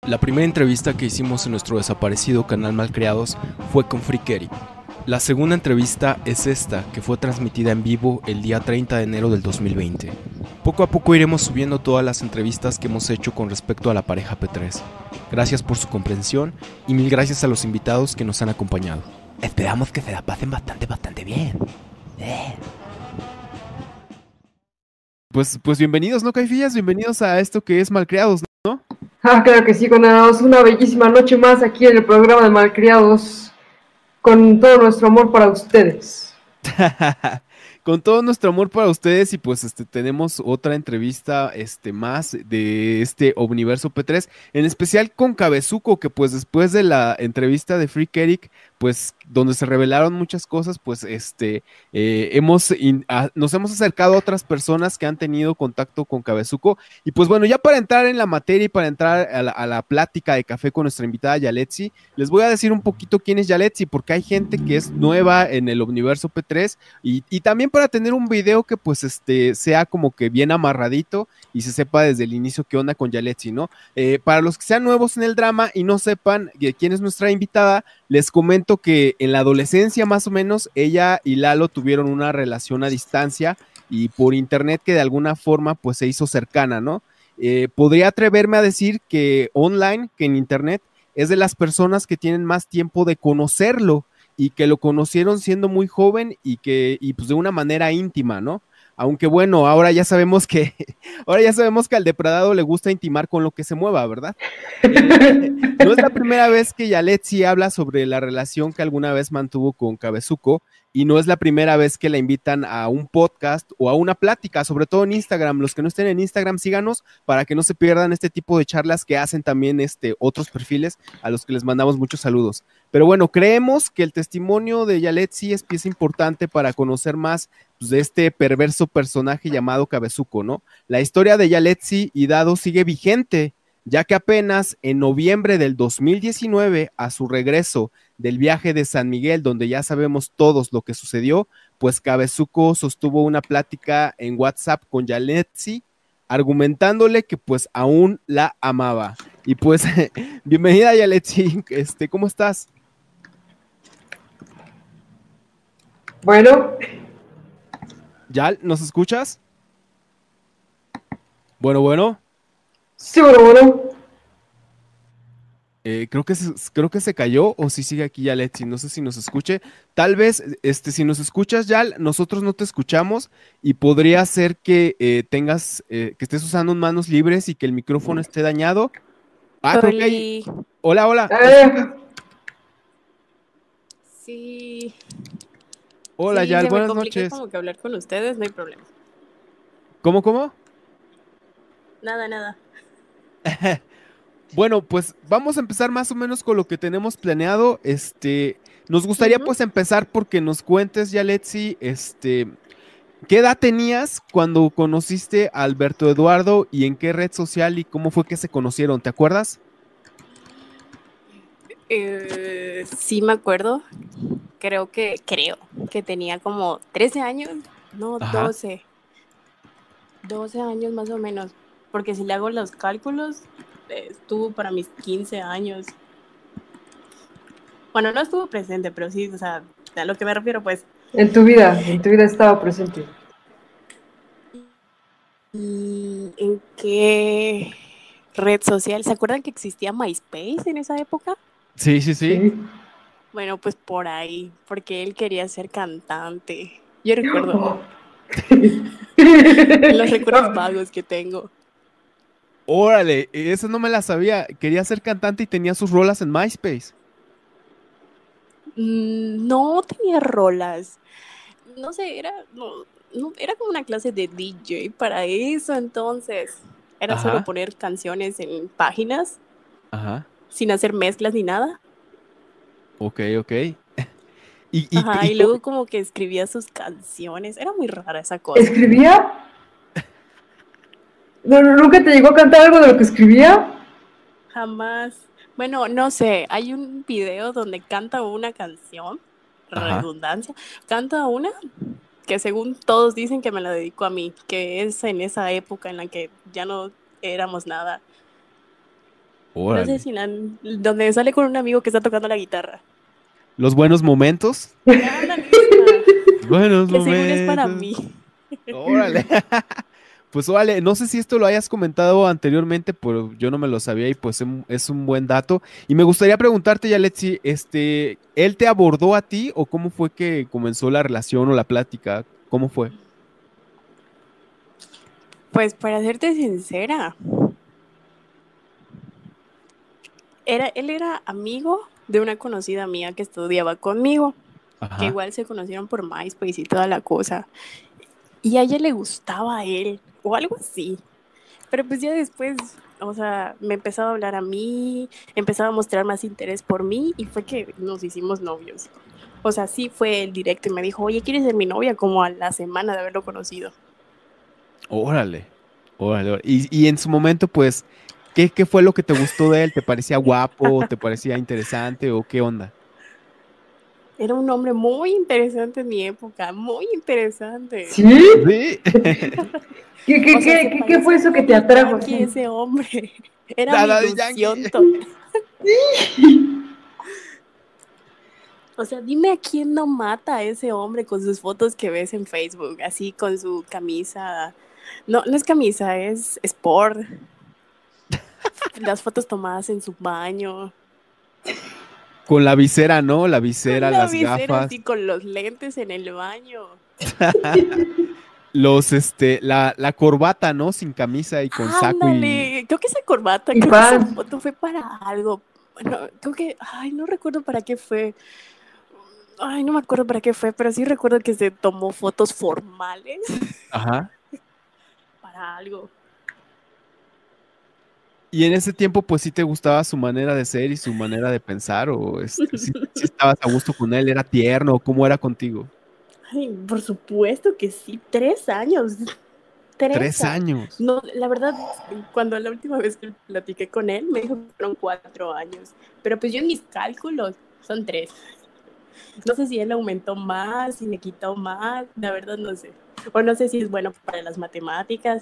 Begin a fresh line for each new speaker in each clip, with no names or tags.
La primera entrevista que hicimos en nuestro desaparecido canal Malcriados fue con Freak Eric. La segunda entrevista es esta, que fue transmitida en vivo el día 30 de enero del 2020. Poco a poco iremos subiendo todas las entrevistas que hemos hecho con respecto a la pareja P3. Gracias por su comprensión y mil gracias a los invitados que nos han acompañado.
Esperamos que se la pasen bastante bien.
Pues bienvenidos, ¿no, Caifillas? Bienvenidos a esto que es Malcriados, ¿no?
Claro que sí, condenados, una bellísima noche más aquí en el programa de Malcriados, con todo nuestro amor para ustedes.
Con todo nuestro amor para ustedes y pues tenemos otra entrevista más de este Omniverso P3, en especial con Cabezuco, que pues después de la entrevista de Freak Eric, pues donde se revelaron muchas cosas, pues nos hemos acercado a otras personas que han tenido contacto con Cabezuco y pues bueno, ya para entrar en la materia y para entrar a la plática de café con nuestra invitada Yaletsi, les voy a decir un poquito quién es Yaletsi, porque hay gente que es nueva en el Omniverso P3 y también para tener un video que pues sea como que bien amarradito y se sepa desde el inicio qué onda con Yaletsi, ¿no? Para los que sean nuevos en el drama y no sepan quién es nuestra invitada, les comento que en la adolescencia más o menos ella y Lalo tuvieron una relación a distancia y por internet que de alguna forma pues se hizo cercana, ¿no? Podría atreverme a decir que online, que en internet, es de las personas que tienen más tiempo de conocerlo y que lo conocieron siendo muy joven y pues de una manera íntima, ¿no? Aunque bueno, ahora ya sabemos que al depredado le gusta intimar con lo que se mueva, ¿verdad? No es la primera vez que Yaletsi habla sobre la relación que alguna vez mantuvo con Cabezuco y no es la primera vez que la invitan a un podcast o a una plática, sobre todo en Instagram. Los que no estén en Instagram, síganos para que no se pierdan este tipo de charlas que hacen también otros perfiles a los que les mandamos muchos saludos. Pero bueno, creemos que el testimonio de Yaletsi es pieza importante para conocer más pues, de este perverso personaje llamado Cabezuco, ¿no? La historia de Yaletsi y Dado sigue vigente, ya que apenas en noviembre del 2019, a su regreso del viaje de San Miguel, donde ya sabemos todos lo que sucedió, pues Cabezuco sostuvo una plática en WhatsApp con Yaletsi, argumentándole que pues aún la amaba. Y pues, bienvenida Yaletsi, ¿cómo estás?
Bueno.
¿Yal, nos escuchas? Bueno.
Sí, bueno.
Creo que se cayó o si sigue aquí Yaletsi, no sé si nos escuche. Tal vez, si nos escuchas Yal, nosotros no te escuchamos y podría ser que que estés usando manos libres y que el micrófono esté dañado. Creo que hay... Hola.
Sí.
Hola
sí,
Yal, buenas
noches. Se me complica como que hablar con ustedes, no hay problema.
¿Cómo?
Nada.
Bueno, pues vamos a empezar más o menos con lo que tenemos planeado. Nos gustaría pues empezar porque nos cuentes, Yaletsi, ¿qué edad tenías cuando conociste a Alberto Eduardo y en qué red social y cómo fue que se conocieron? ¿Te acuerdas?
Sí me acuerdo. Creo que tenía como 13 años, no,
Ajá.
12 años más o menos, porque si le hago los cálculos, estuvo para mis 15 años. Bueno, no estuvo presente, pero sí, o sea, a lo que me refiero, pues.
En tu vida estaba presente.
¿Y en qué red social? ¿Se acuerdan que existía MySpace en esa época?
Sí.
Bueno, pues por ahí, porque él quería ser cantante. Yo recuerdo. Los recuerdos vagos que tengo.
Órale, eso no me la sabía. Quería ser cantante y tenía sus rolas en MySpace.
No tenía rolas. No sé, era como una clase de DJ para eso, entonces. Era solo poner canciones en páginas.
Ajá.
Sin hacer mezclas ni nada.
Ok.
Y luego como que escribía sus canciones. Era muy rara esa cosa.
¿Escribía? ¿Nunca te llegó a cantar algo de lo que escribía?
Jamás. Bueno, no sé, hay un video donde canta una canción, redundancia, canta una que según todos dicen que me la dedicó a mí, que es en esa época en la que ya no éramos nada. No sé
Órale.
si donde sale con un amigo que está tocando la guitarra.
Los buenos momentos.
Ándale, esa,
Buenos
que según es para
momentos.
mí.
Órale. Pues órale, no sé si esto lo hayas comentado anteriormente, pero yo no me lo sabía y pues es un buen dato. Y me gustaría preguntarte, Yaletsi, ¿él te abordó a ti o cómo fue que comenzó la relación o la plática? ¿Cómo fue?
Pues para serte sincera, él era amigo de una conocida mía que estudiaba conmigo, que
Ajá.
igual se conocieron por MySpace y toda la cosa. Y a ella le gustaba a él, o algo así. Pero pues ya después, o sea, me empezaba a hablar a mí, empezaba a mostrar más interés por mí y fue que nos hicimos novios. O sea, sí fue el directo y me dijo, oye, ¿quieres ser mi novia? Como a la semana de haberlo conocido.
Órale. Órale. Y en su momento, pues, ¿qué fue lo que te gustó de él? ¿Te parecía guapo? ¿Te parecía interesante o qué onda?
Era un hombre muy interesante en mi época, muy interesante.
¿Sí?
Sí.
O sea, se
Qué fue
parecía a
eso que te
Daddy
atrajo?
Yankee
Sí.
ese hombre. Era mi
Nada de Yankee.
ilusión total. O sea, dime a quién no mata a ese hombre con sus fotos que ves en Facebook, así con su camisa. No, no es camisa, es sport. Las fotos tomadas en su baño,
Con la visera, ¿no? La visera,
con la
las
visera
gafas,
así, con los lentes en el baño.
la corbata, ¿no? Sin camisa y con saco y...
Ándale, creo que esa corbata,
Y
creo que esa
pan.
foto fue para algo. Bueno, creo que, ay, no recuerdo para qué fue. Ay, no me acuerdo para qué fue, pero sí recuerdo que se tomó fotos formales
Ajá.
para algo.
Y en ese tiempo, pues sí te gustaba su manera de ser y su manera de pensar, o sí estabas a gusto con él, era tierno, o cómo era contigo.
Ay, por supuesto que sí, 3 años. Tres
Tres
años.
años.
No, la verdad, cuando la última vez que platiqué con él, me dijo que fueron 4 años. Pero pues yo en mis cálculos son 3. No sé si él aumentó más, si le quitó más, la verdad no sé. O no sé si es bueno para las matemáticas.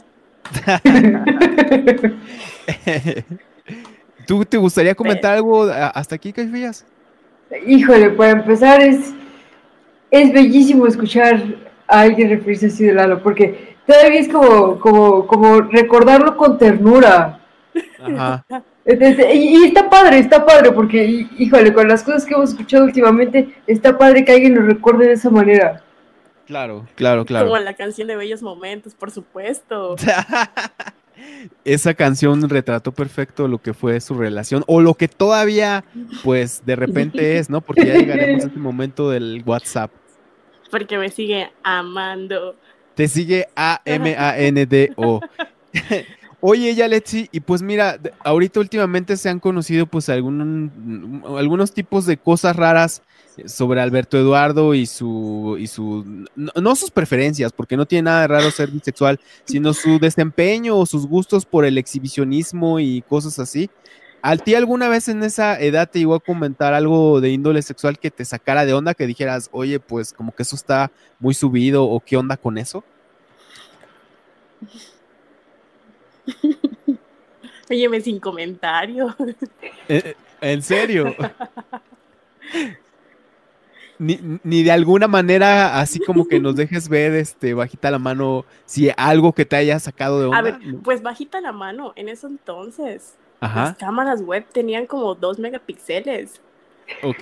¿Tú te gustaría
Pero,
comentar algo hasta aquí, Caifías?
Híjole, para empezar es bellísimo escuchar a alguien referirse así de Lalo, porque todavía es como recordarlo con ternura.
Ajá,
Y está padre, porque, híjole, con las cosas que hemos escuchado últimamente, está padre que alguien nos recuerde de esa manera.
claro, claro,
como
claro.
la canción de Bellos Momentos, por supuesto.
Esa canción retrató perfecto lo que fue su relación o lo que todavía, pues, de repente es, ¿no? Porque ya llegaremos a ese momento del WhatsApp.
Porque me sigue amando.
Te sigue AMANDO. Oye, Yaletsi, y pues mira, ahorita últimamente se han conocido pues algunos tipos de cosas raras sobre Alberto Eduardo no sus preferencias, porque no tiene nada de raro ser bisexual, sino su desempeño o sus gustos por el exhibicionismo y cosas así. ¿A ti alguna vez en esa edad te llegó a comentar algo de índole sexual que te sacara de onda, que dijeras, oye, pues como que eso está muy subido o qué onda con eso?
Óyeme sin comentario.
¿En serio? Ni de alguna manera así como que nos dejes ver bajita la mano si algo que te haya sacado de
A ver,
onda. ¿No?
pues bajita la mano. En ese entonces, las
Ajá,
cámaras web tenían como 2 megapíxeles.
ok.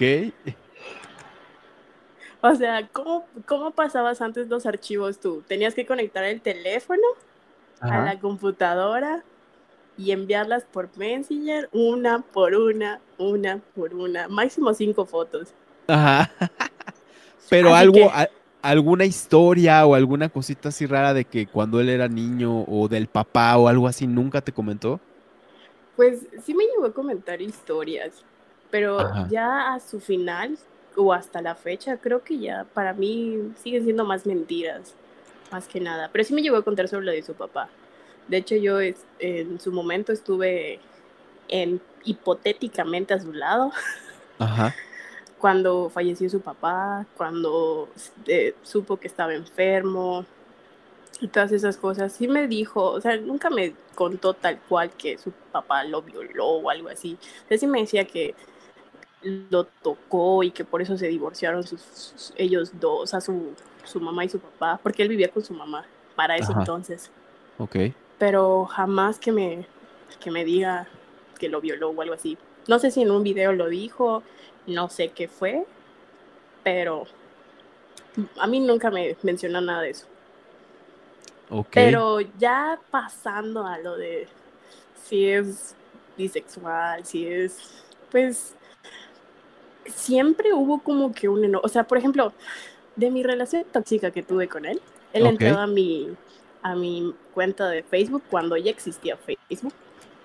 O sea, ¿cómo pasabas antes los archivos tú? Tenías que conectar el teléfono a
Ajá,
la computadora y enviarlas por Messenger una por una, máximo 5 fotos.
ajá. Pero
Así que,
alguna historia o alguna cosita así rara de que cuando él era niño o del papá o algo así, ¿nunca te comentó?
pues sí me llegó a comentar historias, pero
Ajá.
ya a su final o hasta la fecha, creo que ya para mí siguen siendo más mentiras, más que nada. Pero sí me llegó a contar sobre lo de su papá. De hecho, yo en su momento estuve hipotéticamente a su lado
Ajá.
cuando falleció su papá, cuando supo que estaba enfermo. y todas esas cosas. Sí me dijo, o sea, nunca me contó tal cual que su papá lo violó o algo así. O sea, sí me decía que lo tocó y que por eso se divorciaron ellos dos, o sea, su mamá y su papá, porque él vivía con su mamá para ese
Ajá,
entonces.
ok.
Pero jamás que me diga que lo violó o algo así. No sé si en un video lo dijo, no sé qué fue, pero a mí nunca me mencionó nada de eso.
Ok,
Pero ya pasando a lo de si es bisexual, si es, pues siempre hubo como que un enojo. O sea, por ejemplo, de mi relación tóxica que tuve con él
ok.
entraba a mi cuenta de Facebook cuando ya existía Facebook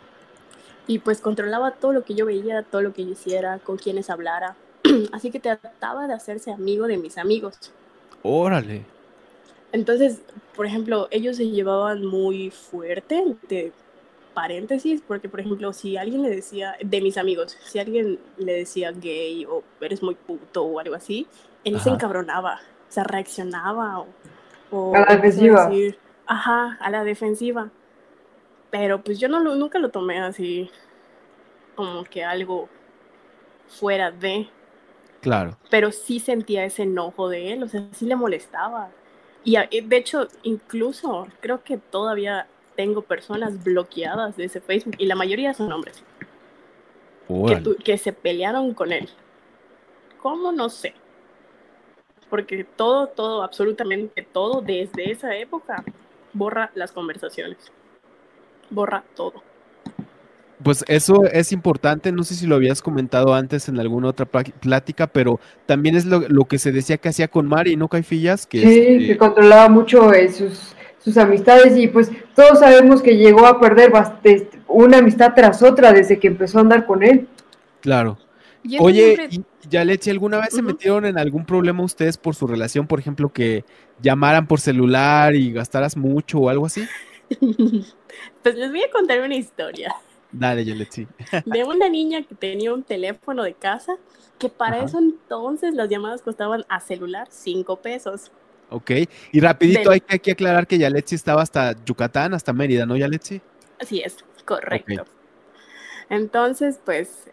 y pues controlaba todo lo que yo veía, todo lo que yo hiciera, con quienes hablara. Así que trataba de hacerse amigo de mis amigos.
Órale.
Entonces, por ejemplo, ellos se llevaban muy fuerte, entre paréntesis, porque por ejemplo, si alguien le decía, de mis amigos, si alguien le decía gay o eres muy puto o algo así, él se
Ajá.
encabronaba, o sea, reaccionaba
A
o
la
empezó a
defensiva.
decir, ajá, a la defensiva. Pero pues yo nunca lo tomé así como que algo fuera de,
Claro.
pero sí sentía ese enojo de él, o sea, sí le molestaba. Y de hecho, incluso creo que todavía tengo personas bloqueadas de ese Facebook y la mayoría son hombres
Órale.
que se pelearon con él. ¿Cómo? No sé. Porque todo, absolutamente todo, desde esa época, borra las conversaciones. Borra todo.
Pues eso es importante, no sé si lo habías comentado antes en alguna otra plática, pero también es lo que se decía que hacía con Mari, ¿no, Caifillas? Que
Sí, que controlaba mucho sus amistades y pues todos sabemos que llegó a perder una amistad tras otra desde que empezó a andar con él.
claro.
Y eso
Oye,
siempre...
y Yaletzi, ¿alguna vez se
Uh-huh.
metieron en algún problema ustedes por su relación? Por ejemplo, que llamaran por celular y gastaras mucho o algo así.
Pues les voy a contar una historia
Dale, Yaletzi.
de una niña que tenía un teléfono de casa que para
Ajá.
eso entonces las llamadas costaban a celular 5 pesos.
Ok. Y rapidito,
Del...
hay que aclarar que Yaletzi estaba hasta Yucatán, hasta Mérida, ¿no, Yaletzi?
Así es,
Ok.
correcto. Entonces, pues,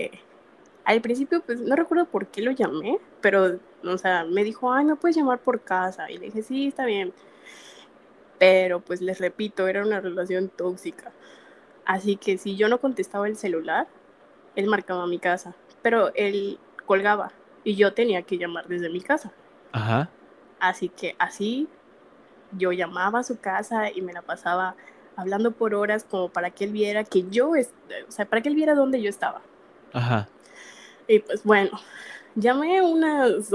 al principio, pues, no recuerdo por qué lo llamé, pero, o sea, me dijo, ay, ¿me puedes llamar por casa? Y le dije, sí, está bien. Pero, pues, les repito, era una relación tóxica. Así que si yo no contestaba el celular, él marcaba mi casa, pero él colgaba y yo tenía que llamar desde mi casa.
Ajá.
Así que así yo llamaba a su casa y me la pasaba hablando por horas como para que él viera que o sea, para que él viera dónde yo estaba.
Ajá.
Y pues bueno, llamé unas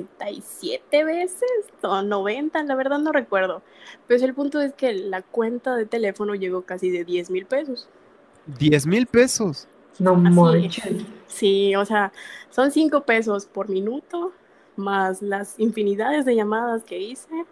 87 veces o 90, la verdad no recuerdo. Pues el punto es que la cuenta de teléfono llegó casi de 10,000 pesos.
10,000 pesos.
No
Así es.
manches.
Sí, o sea, son 5 pesos por minuto, más las infinidades de llamadas que hice.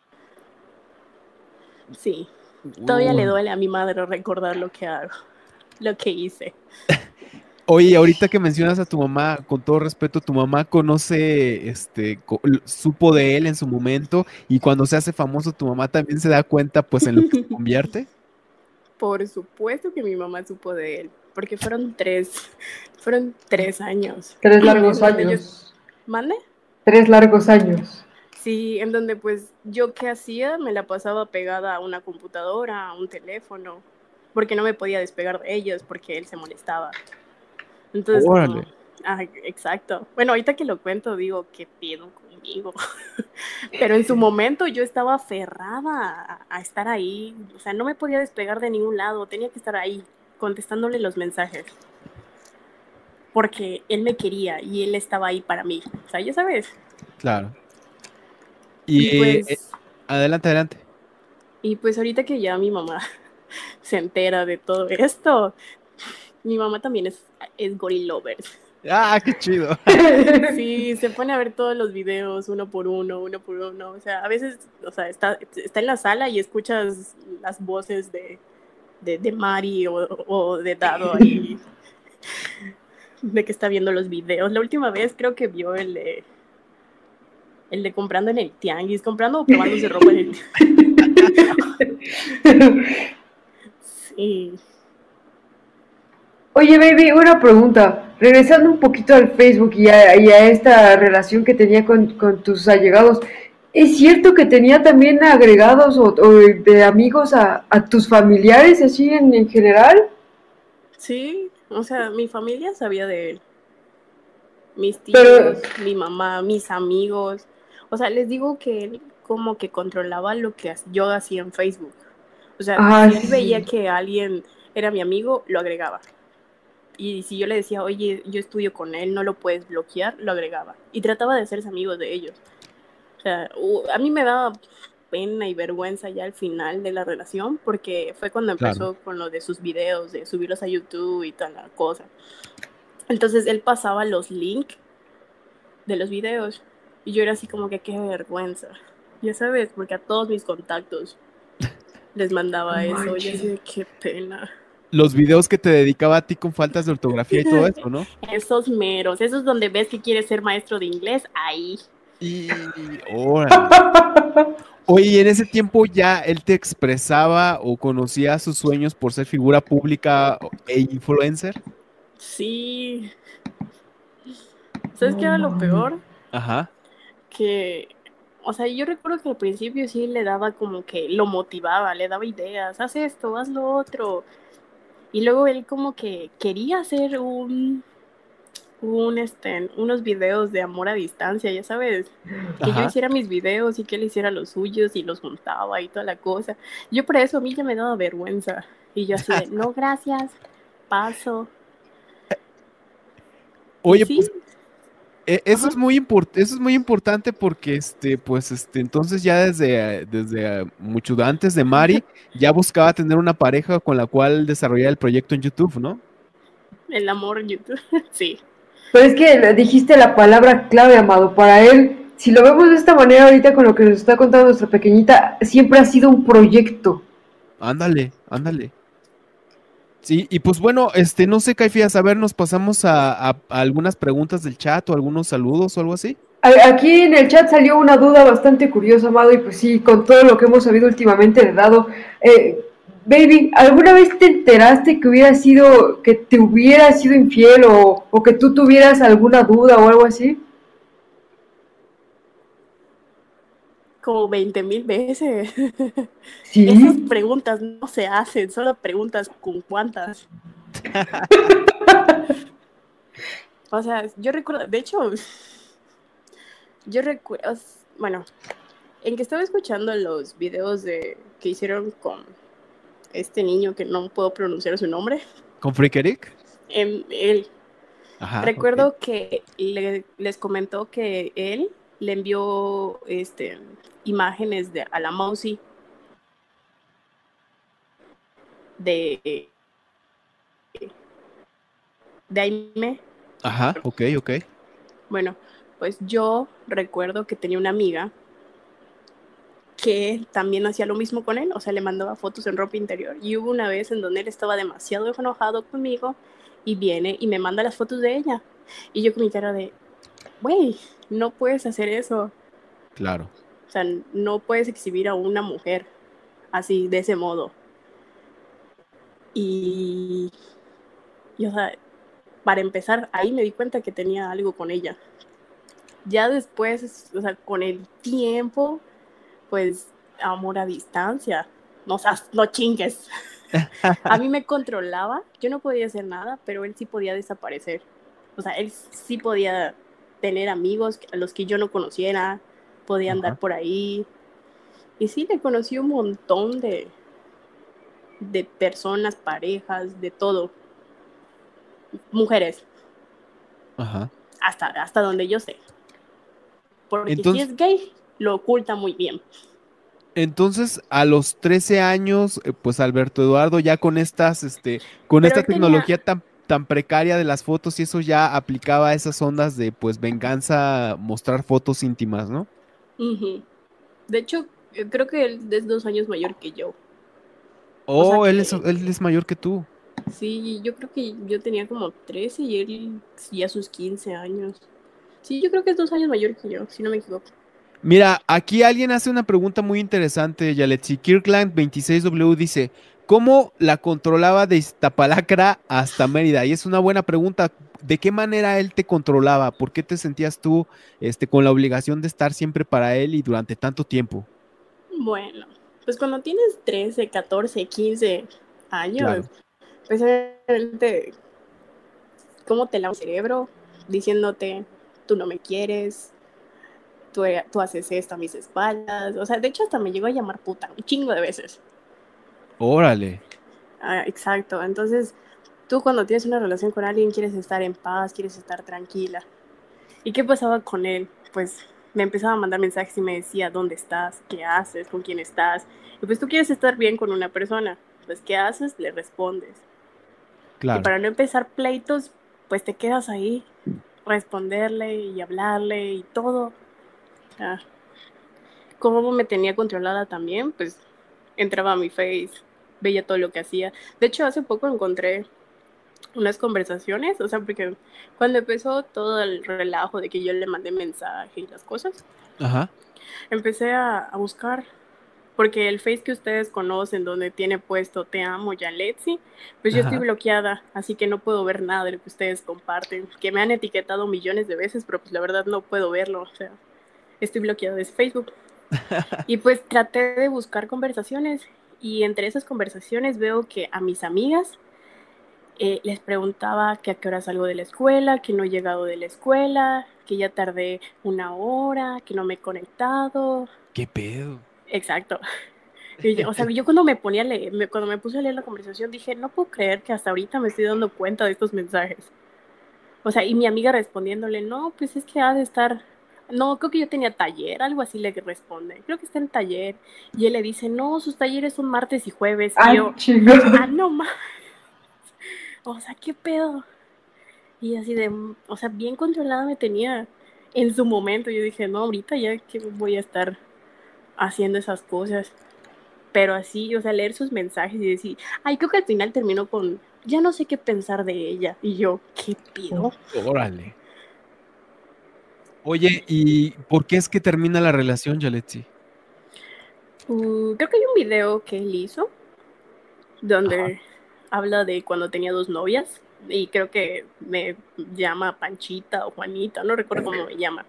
Sí, todavía le
Uy.
duele a mi madre recordar lo que hago, lo que hice.
Oye, ahorita que mencionas a tu mamá, con todo respeto, tu mamá conoce, supo de él en su momento y cuando se hace famoso, tu mamá también se da cuenta, pues, en lo que se convierte.
Por supuesto que mi mamá supo de él, porque fueron 3 años
3 largos
en donde yo,
años.
¿mande?
3 largos años.
Sí, en donde pues yo qué hacía, me la pasaba pegada a una computadora, a un teléfono, porque no me podía despegar de ellos, porque él se molestaba. Entonces como,
Órale.
exacto. Bueno, ahorita que lo cuento digo, ¿qué pedo conmigo? Pero en su momento yo estaba aferrada a estar ahí, o sea, no me podía despegar de ningún lado, tenía que estar ahí contestándole los mensajes, porque él me quería y él estaba ahí para mí, o sea, ya sabes.
Claro.
Y
Y
pues,
adelante, adelante.
y pues ahorita que ya mi mamá se entera de todo esto, mi mamá también es goril lover.
Ah, qué chido.
Sí, se pone a ver todos los videos uno por uno, o sea, a veces, o sea, está en la sala y escuchas las voces de Mari o de Dado ahí, de que está viendo los videos. La última vez creo que vio el de comprando en el tianguis, comprando o probándose ropa en el tianguis. Sí.
Oye, baby, una pregunta. Regresando un poquito al Facebook y a esta relación que tenía con tus allegados, ¿es cierto que tenía también agregados o de amigos a tus familiares, así en general?
Sí, o sea, mi familia sabía de él. Mis
Pero,
tíos, mi mamá, mis amigos. O sea, les digo que él como que controlaba lo que yo hacía en Facebook. O sea,
ah,
si
sí,
él veía
sí.
que alguien era mi amigo, lo agregaba. Y si yo le decía, oye, yo estudio con él, no lo puedes bloquear, lo agregaba. Y trataba de hacerse amigos de ellos. O sea, a mí me daba pena y vergüenza ya al final de la relación, porque fue cuando
Claro.
empezó con lo de sus videos, de subirlos a YouTube y tal la cosa. Entonces él pasaba los links de los videos y yo era así como que qué vergüenza. Ya sabes, porque a todos mis contactos les
No
mandaba eso y
manches.
así de qué pena.
Los videos que te dedicaba a ti con faltas de ortografía y todo eso, ¿no?
Esos meros, esos donde ves que quieres ser maestro de inglés, ahí.
Y órale. Oye, ¿y en ese tiempo ya él te expresaba o conocía sus sueños por ser figura pública e influencer?
Sí, ¿sabes
No
qué era lo
mames.
peor?
Ajá.
Que, o sea, yo recuerdo que al principio sí le daba como que lo motivaba, le daba ideas, haz esto, haz lo otro. Y luego él como que quería hacer unos videos de amor a distancia, ya sabes, que yo
Ajá.
hiciera mis videos y que él hiciera los suyos y los juntaba y toda la cosa. Yo por eso a mí ya me daba vergüenza. Y yo así de, no, gracias, paso. Y
Oye,
sí,
pues eso
ajá.
es eso es muy importante porque pues entonces ya desde mucho antes de Mari ya buscaba tener una pareja con la cual desarrollar el proyecto en YouTube, ¿no?
El amor en YouTube, sí.
Pero es que dijiste la palabra clave, Amado. Para él, si lo vemos de esta manera ahorita con lo que nos está contando nuestra pequeñita, siempre ha sido un proyecto.
Ándale, ándale. Sí, y pues bueno, no sé, Caifías, a ver, nos pasamos a algunas preguntas del chat o algunos saludos o algo así.
Aquí en el chat salió una duda bastante curiosa, Amado, y pues sí, con todo lo que hemos sabido últimamente de Dado. Baby, ¿alguna vez te enteraste que te hubiera sido infiel o que tú tuvieras alguna duda o algo así?
Como 20,000 veces. Esas
Sí.
preguntas no se hacen, solo preguntas con cuántas. O sea, yo recuerdo, de hecho, yo recuerdo, bueno, en que estaba escuchando los videos que hicieron con este niño que no puedo pronunciar su nombre,
¿Con Freak Eric?
él,
Ajá, ok.
recuerdo que les comentó que él le envió imágenes a la Mousy de, de Aime.
Ajá, ok, ok.
Bueno, pues yo recuerdo que tenía una amiga que también hacía lo mismo con él, o sea, le mandaba fotos en ropa interior. Y hubo una vez en donde él estaba demasiado enojado conmigo y viene y me manda las fotos de ella. Y yo con mi cara de, güey, no puedes hacer eso.
Claro.
O sea, no puedes exhibir a una mujer así, de ese modo. Y, o sea, para empezar, ahí me di cuenta que tenía algo con ella. Ya después, o sea, con el tiempo, pues, amor a distancia. No, o sea, no chingues. A mí me controlaba, yo no podía hacer nada, pero él sí podía desaparecer. O sea, él sí podía tener amigos a los que yo no conociera, podía andar
Ajá.
por ahí. Y sí, le conocí un montón de personas, parejas, de todo. Mujeres,
Ajá.
hasta donde yo sé. Porque si
Entonces,
es gay, lo oculta muy bien.
entonces, a los 13 años, pues Alberto Eduardo ya con
Pero
esta
él tenía,
tecnología tan precaria de las fotos y eso ya aplicaba esas ondas de pues venganza, mostrar fotos íntimas, ¿no?
uh-huh. De hecho, yo creo que él es 2 años mayor que yo. O sea
Oh,
que
él es mayor que tú.
sí, yo creo que yo tenía como 13 y él ya sus 15 años. Sí, yo creo que es 2 años mayor que yo, si no me equivoco.
Mira, aquí alguien hace una pregunta muy interesante, Yaletsi. Kirkland26W dice, ¿cómo la controlaba de Iztapalacra hasta Mérida? Y es una buena pregunta. ¿De qué manera él te controlaba? ¿Por qué te sentías tú con la obligación de estar siempre para él y durante tanto tiempo?
Bueno, pues cuando tienes 13, 14, 15 años,
Claro.
pues obviamente, ¿cómo te lava el cerebro? Diciéndote, tú no me quieres, tú haces esto a mis espaldas. O sea, de hecho hasta me llegó a llamar puta un chingo de veces.
Órale.
Exacto, entonces tú cuando tienes una relación con alguien quieres estar en paz, quieres estar tranquila. ¿Y qué pasaba con él? Pues me empezaba a mandar mensajes y me decía, ¿dónde estás? ¿Qué haces? ¿Con quién estás? Y pues tú quieres estar bien con una persona. Pues ¿qué haces? Le respondes. Y
Claro.
para no empezar pleitos, pues te quedas ahí, responderle y hablarle y todo. Ah, ¿cómo me tenía controlada también? Pues entraba a mi Face, veía todo lo que hacía. De hecho, hace poco encontré unas conversaciones, o sea, porque cuando empezó todo el relajo de que yo le mandé mensaje y las cosas,
Ajá.
empecé a buscar, porque el Face que ustedes conocen, donde tiene puesto Te amo, Yaletsi, pues yo estoy
Ajá.
bloqueada, así que no puedo ver nada de lo que ustedes comparten, que me han etiquetado millones de veces, pero pues la verdad no puedo verlo, o sea, estoy bloqueada de Facebook. Y pues traté de buscar conversaciones, y entre esas conversaciones veo que a mis amigas les preguntaba que a qué hora salgo de la escuela, que no he llegado de la escuela, que ya tardé 1 hora, que no me he conectado.
¿Qué pedo?
Exacto. Y, o sea, yo cuando me ponía a leer, cuando me puse a leer la conversación, dije, no puedo creer que hasta ahorita me estoy dando cuenta de estos mensajes. O sea, y mi amiga respondiéndole, no, pues es que ha de estar, no, creo que yo tenía taller, algo así le responde, creo que está en taller. Y él le dice, no, sus talleres son martes y jueves. Y
Ay,
yo,
chingo.
no más. O sea, ¿qué pedo? Y así de, o sea, bien controlada me tenía en su momento. Yo dije, no, ahorita ya que voy a estar haciendo esas cosas. Pero así, o sea, leer sus mensajes y decir, ay, creo que al final terminó con, ya no sé qué pensar de ella. Y yo, ¿qué pido?
Órale. Oye, ¿y por qué es que termina la relación, Yaletsi?
Creo que hay un video que él hizo
Ajá.
donde habla de cuando tenía 2 novias. Y creo que me llama Panchita o Juanita, no recuerdo cómo me llama.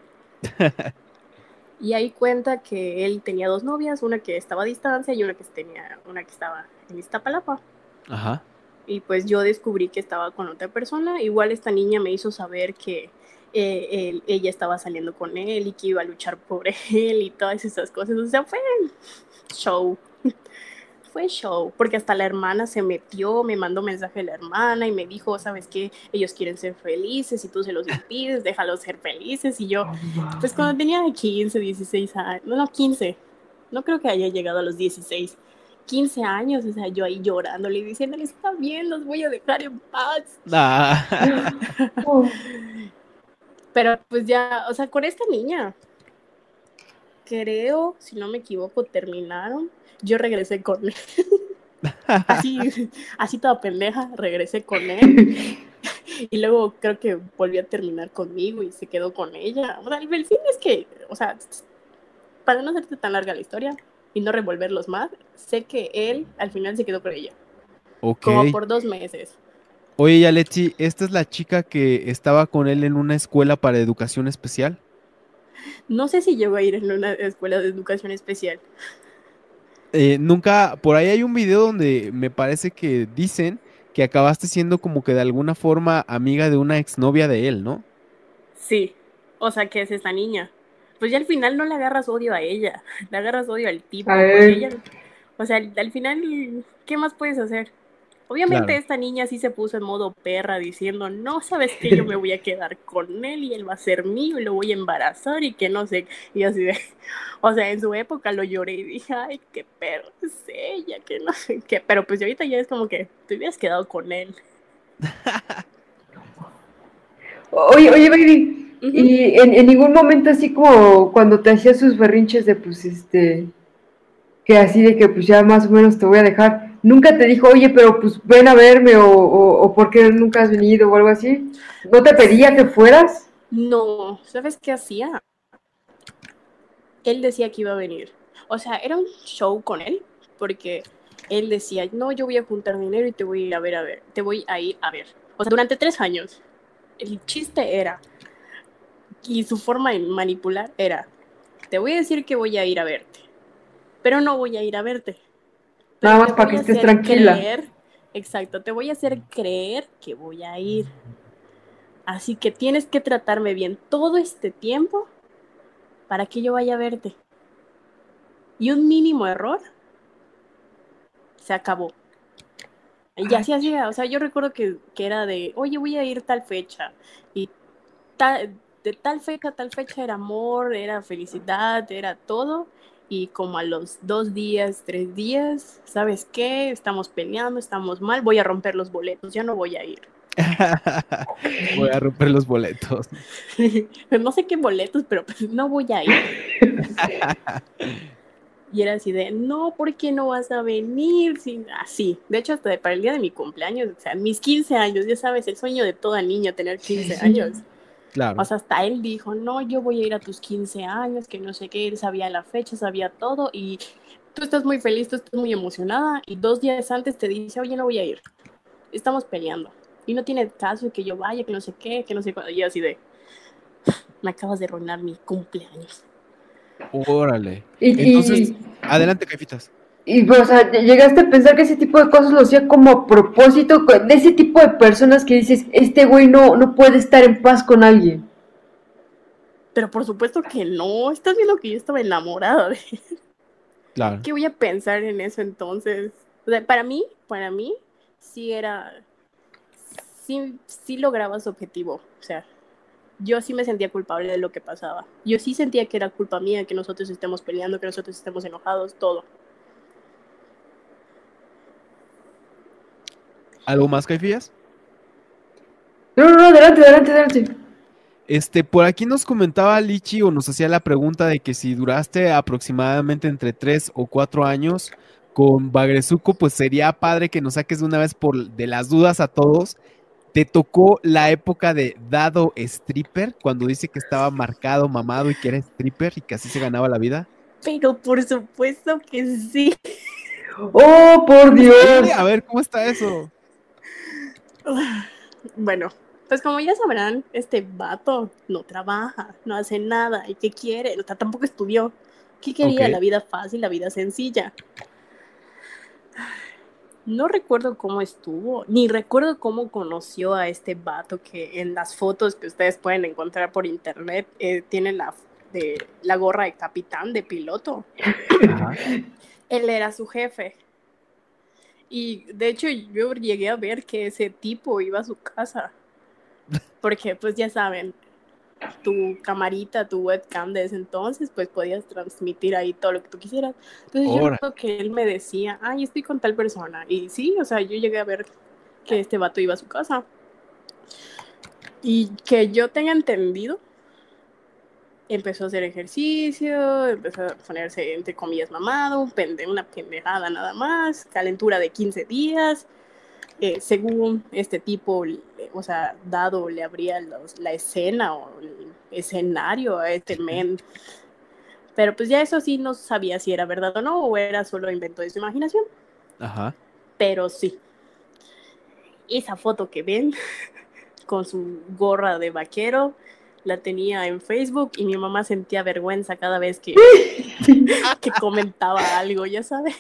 Y ahí cuenta que él tenía 2 novias, una que estaba a distancia y una que estaba en Iztapalapa.
Ajá.
Y pues yo descubrí que estaba con otra persona. Igual esta niña me hizo saber que ella estaba saliendo con él y que iba a luchar por él y todas esas cosas. O sea, fue show. Fue show, porque hasta la hermana se metió, me mandó mensaje de la hermana y me dijo, ¿sabes qué? Ellos quieren ser felices y tú se los impides, déjalos ser felices. Y yo, pues cuando tenía 15, 16 años, no, 15, no creo que haya llegado a los 16, 15 años, o sea, yo ahí llorándole y diciéndole, está bien, los voy a dejar en paz.
Ah.
Pero pues ya, o sea, con esta niña, creo, si no me equivoco, terminaron. Yo regresé con él. Así toda pendeja, regresé con él. Y luego creo que volvió a terminar conmigo y se quedó con ella. O sea, el fin es que, o sea, para no hacerte tan larga la historia y no revolverlos más, sé que él al final se quedó con ella.
Ok.
Como por 2 meses.
Oye, Yaletsi, ¿esta es la chica que estaba con él en una escuela para educación especial?
No sé si llegó a ir en una escuela de educación especial.
Nunca, por ahí hay un video donde me parece que dicen que acabaste siendo como que de alguna forma amiga de una exnovia de él, ¿no?
Sí. O sea, ¿qué es esta niña? Pues ya al final no le agarras odio a ella, le agarras odio al
A
tipo, porque ella,
ver,
o sea, al final, ¿qué más puedes hacer? Obviamente
Claro.
esta niña sí se puso en modo perra diciendo, no, ¿sabes qué? Yo me voy a quedar con él y él va a ser mío y lo voy a embarazar y que no sé. Y así de, o sea, en su época lo lloré y dije, ay, qué perro es ella, que no sé qué. Pero pues ahorita ya es como que te hubieras quedado con él.
oye, baby,
Ujú.
y en ningún momento así como cuando te hacía sus berrinches de pues que así de que pues ya más o menos te voy a dejar, nunca te dijo, oye, pero pues ven a verme o por qué nunca has venido o algo así, ¿no te pedía que fueras?
No, ¿sabes qué hacía? él decía que iba a venir. O sea, era un show con él, porque él decía, no, yo voy a juntar dinero y te voy a ir a ver, te voy a ir a ver. O sea, durante 3 años. El chiste era, y su forma de manipular era, te voy a decir que voy a ir a verte, pero no voy a ir a verte. Pero
Nada más para que estés tranquila.
Exacto, te voy a hacer creer que voy a ir. Así que tienes que tratarme bien todo este tiempo para que yo vaya a verte. Y un mínimo error se acabó. Y así hacía, o sea, yo recuerdo que era de, oye, voy a ir tal fecha. Y de tal fecha a tal fecha era amor, era felicidad, era todo. Y como a los 2 días, 3 días, ¿sabes qué? Estamos peleando, estamos mal, voy a romper los boletos, ya no voy a ir.
Voy a romper los boletos.
No sé qué boletos, pero pues no voy a ir. Y era así de, no, ¿por qué no vas a venir? Así, de hecho, hasta para el día de mi cumpleaños, o sea, mis 15 años, ya sabes, el sueño de toda niña, tener 15 años.
Claro.
O sea, hasta él dijo, no, yo voy a ir a tus 15 años, que no sé qué, él sabía la fecha, sabía todo, y tú estás muy feliz, tú estás muy emocionada, y 2 días antes te dice, oye, no voy a ir, estamos peleando, y no tiene caso que yo vaya, que no sé qué, que no sé cuándo, y así de, me acabas de arruinar mi cumpleaños.
Órale. Entonces, adelante, Caifitas.
Y, o sea, llegaste a pensar que ese tipo de cosas lo hacía como a propósito, de ese tipo de personas que dices, este güey no puede estar en paz con alguien.
Pero por supuesto que no, estás viendo que yo estaba enamorada de él.
Claro.
¿Qué voy a pensar en eso entonces? O sea, para mí, sí era, sí lograba su objetivo, o sea, yo sí me sentía culpable de lo que pasaba. Yo sí sentía que era culpa mía, que nosotros estemos peleando, que nosotros estemos enojados, todo.
¿Algo más, Caifías?
No, adelante.
Por aquí nos comentaba Lichi o nos hacía la pregunta de que si duraste aproximadamente entre 3 o 4 años con Bagresuco, pues sería padre que nos saques de una vez de las dudas a todos. ¿Te tocó la época de Dado Stripper, cuando dice que estaba marcado, mamado y que era stripper y que así se ganaba la vida?
Pero por supuesto que sí.
¡Oh, por Dios!
Sí, a ver, ¿cómo está eso?
Bueno, pues como ya sabrán, este vato no trabaja, no hace nada. ¿Y qué quiere? O sea, tampoco estudió. ¿Qué quería?
Okay.
La vida fácil, la vida sencilla. No recuerdo cómo estuvo, ni recuerdo cómo conoció a este vato que en las fotos que ustedes pueden encontrar por internet tiene la gorra de capitán, de piloto.
Ajá.
Él era su jefe. Y de hecho yo llegué a ver que ese tipo iba a su casa. Porque pues ya saben, tu camarita, tu webcam de ese entonces, pues podías transmitir ahí todo lo que tú quisieras. Entonces yo recuerdo que él me decía, ay, estoy con tal persona. Y sí, o sea, yo llegué a ver que este vato iba a su casa. Y que yo tenga entendido, empezó a hacer ejercicio, empezó a ponerse, entre comillas, mamado, una pendejada nada más, calentura de 15 días. Según este tipo, o sea, Dado le abría la escena o el escenario a este men. Pero pues ya eso sí no sabía si era verdad o no, o era solo invento de su imaginación.
Ajá.
Pero sí. Esa foto que ven con su gorra de vaquero la tenía en Facebook y mi mamá sentía vergüenza cada vez que comentaba algo, ya sabes.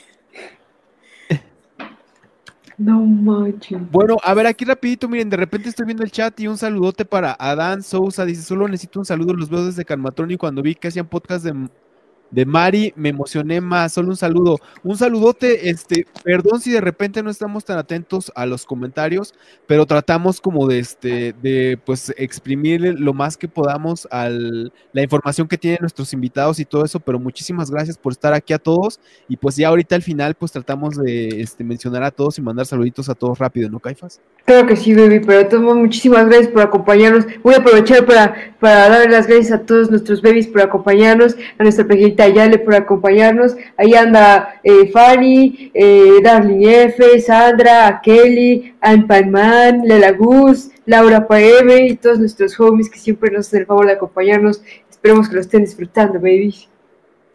No manches.
Bueno, a ver, aquí rapidito, miren, de repente estoy viendo el chat y un saludote para Adán Sousa, dice, solo necesito un saludo, los veo desde Calmatrón y cuando vi que hacían podcast de Mari, me emocioné más, solo un saludo, un saludote, perdón si de repente no estamos tan atentos a los comentarios, pero tratamos como de pues exprimir lo más que podamos la información que tienen nuestros invitados y todo eso, pero muchísimas gracias por estar aquí a todos, y pues ya ahorita al final pues tratamos de mencionar a todos y mandar saluditos a todos rápido, ¿no, Caifas?
Claro que sí, baby, pero de todos modos, muchísimas gracias por acompañarnos. Voy a aprovechar para darle las gracias a todos nuestros babies por acompañarnos, a nuestra pequeñita Yale por acompañarnos. Ahí anda Fanny, Darling F, Sandra, a Kelly, Ann Panman, Lela Gus, Laura Paeve y todos nuestros homies que siempre nos hacen el favor de acompañarnos. Esperemos que lo estén disfrutando, babies.